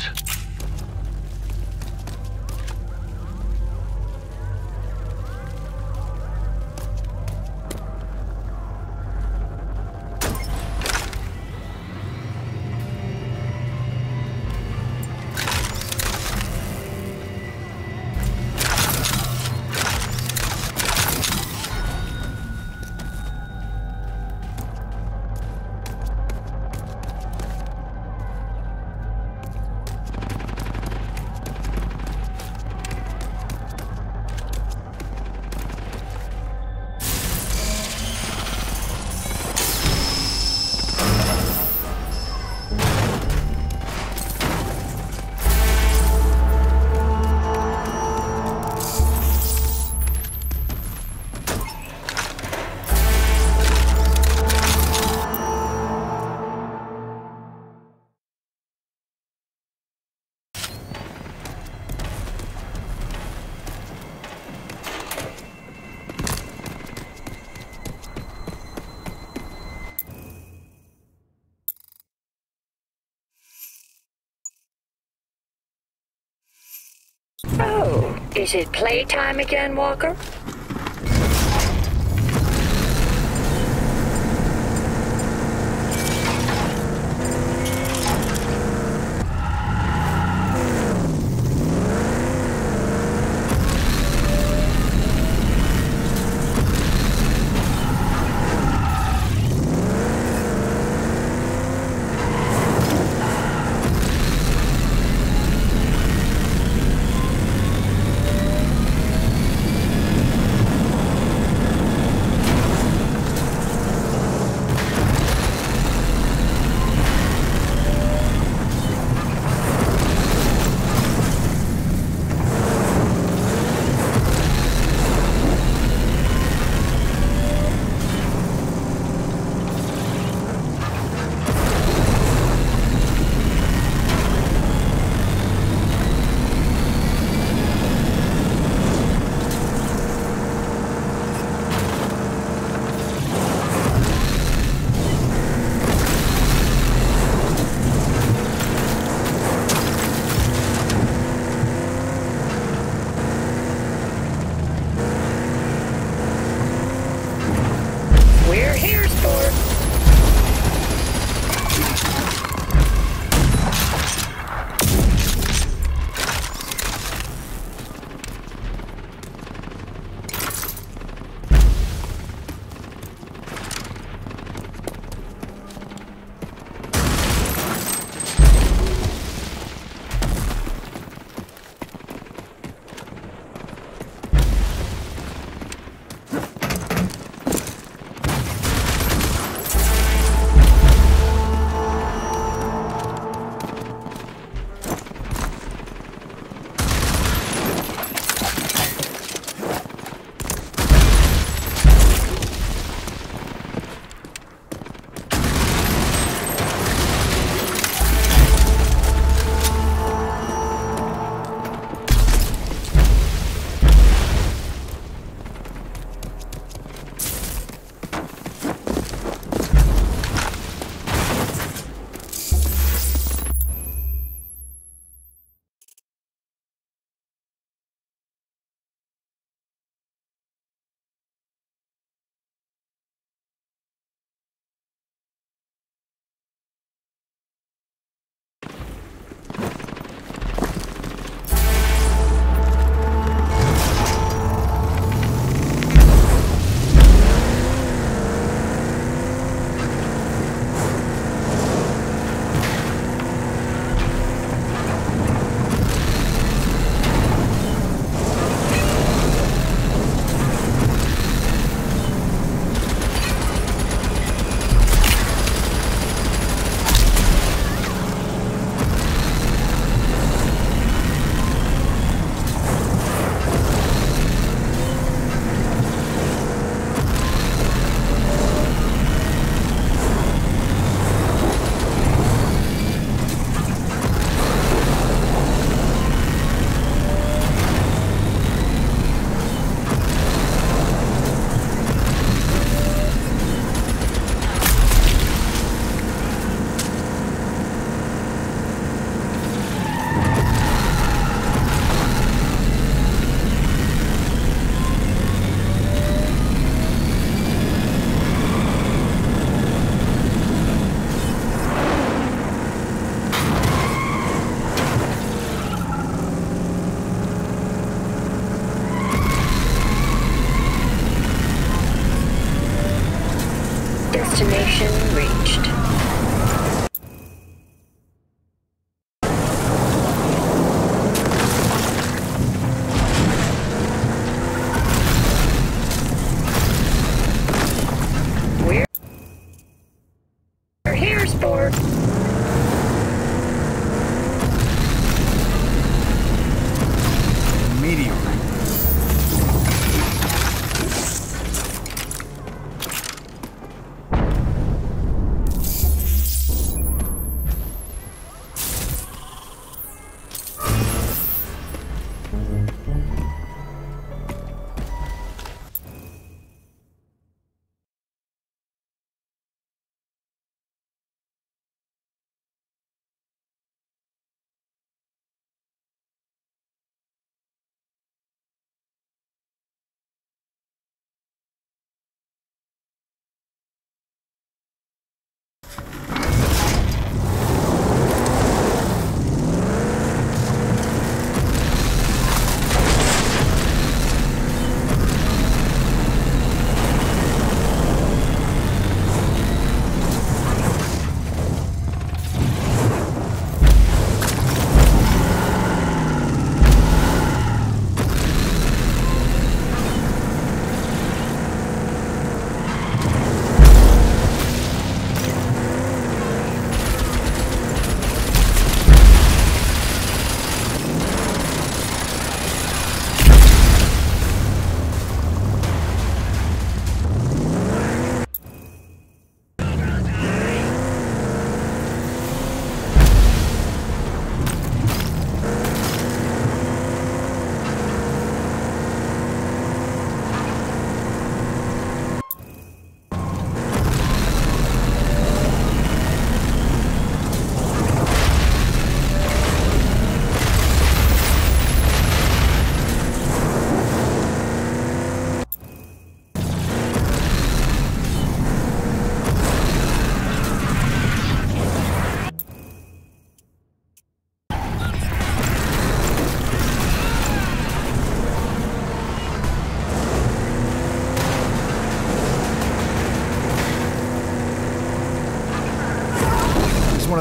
Oh, is it playtime again, Walker?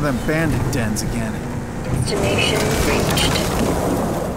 of them bandit dens again. Destination reached.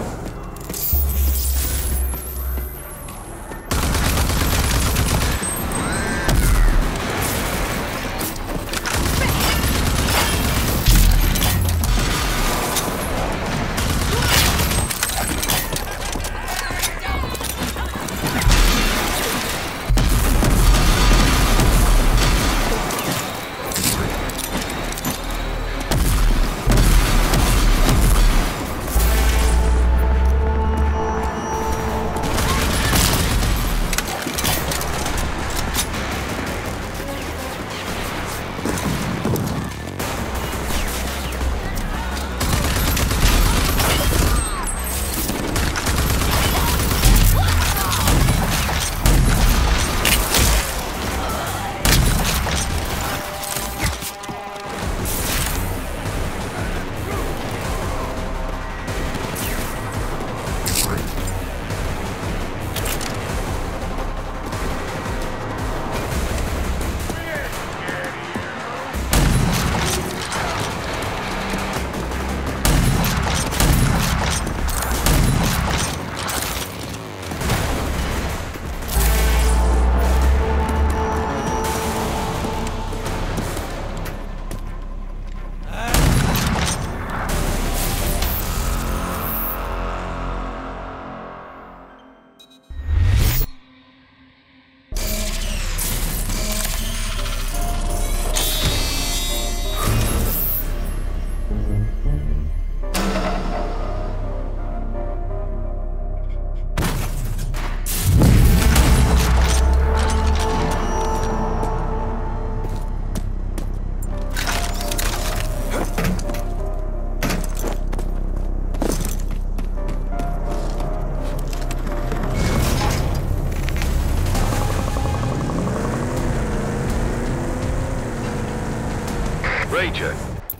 Ranger.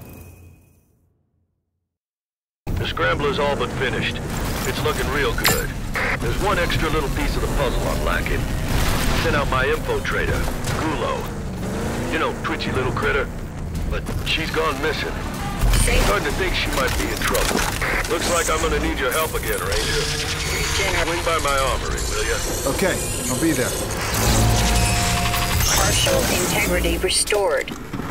The scrambler's all but finished. It's looking real good. There's one extra little piece of the puzzle I'm lacking. Sent out my info trader, Gulo. You know, twitchy little critter. But she's gone missing. Starting to think she might be in trouble. Looks like I'm gonna need your help again, Ranger. Swing by my armory, will ya? Okay, I'll be there. Partial integrity restored.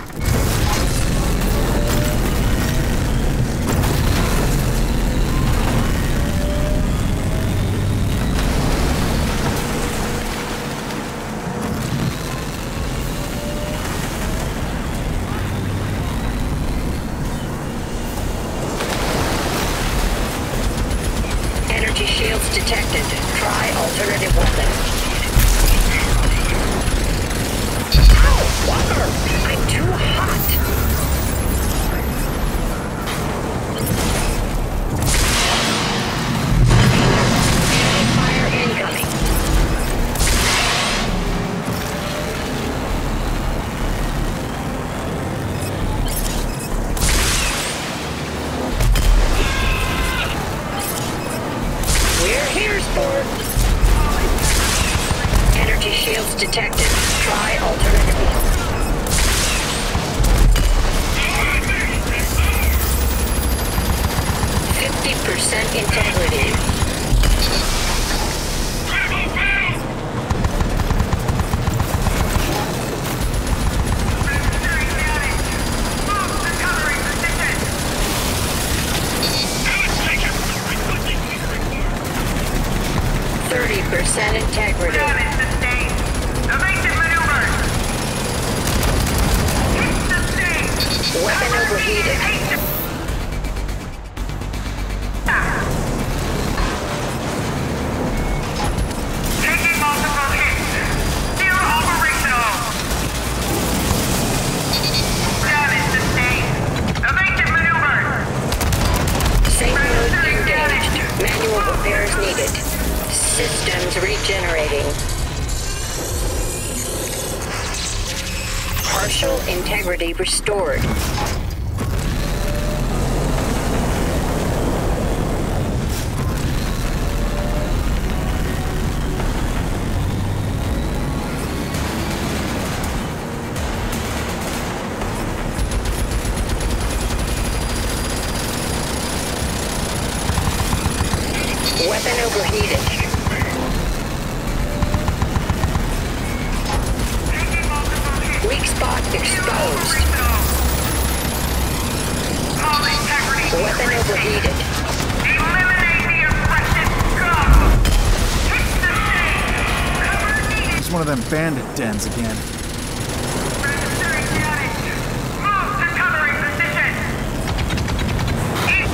Energy shields detected. Try alternative weapon. Ow! Water! I'm too hot! Fire incoming. We're here, sport. Energy shields detected. Try alternative. Fifty percent integrity. Thirty percent integrity. Weapon overheated. Taking multiple hits. Still operational. Damage sustained. Evasive maneuver. Safe mode engaged. Manual repairs needed. Systems regenerating. Partial integrity restored. overheated. Weak spot exposed. Weapon overheated. It's one of them bandit dens again.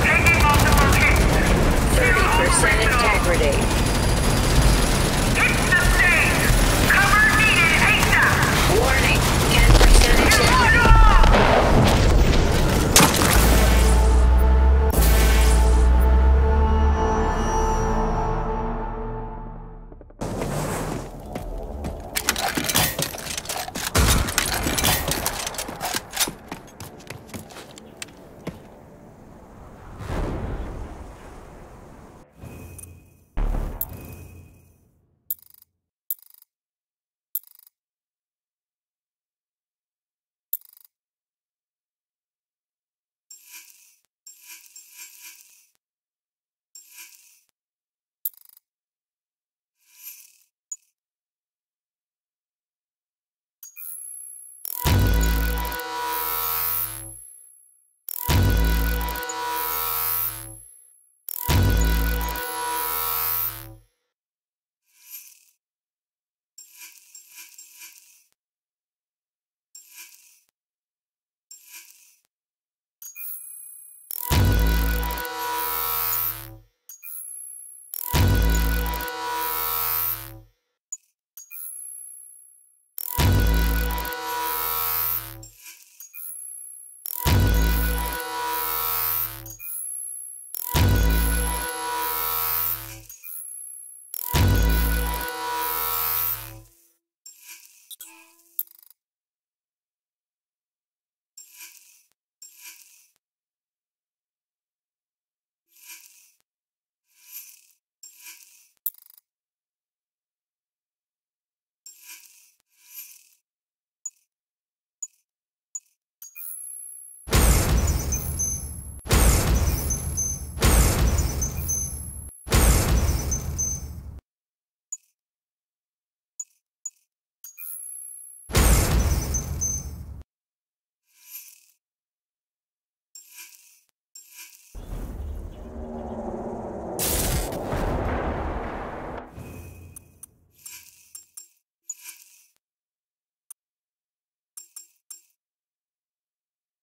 thirty percent integrity.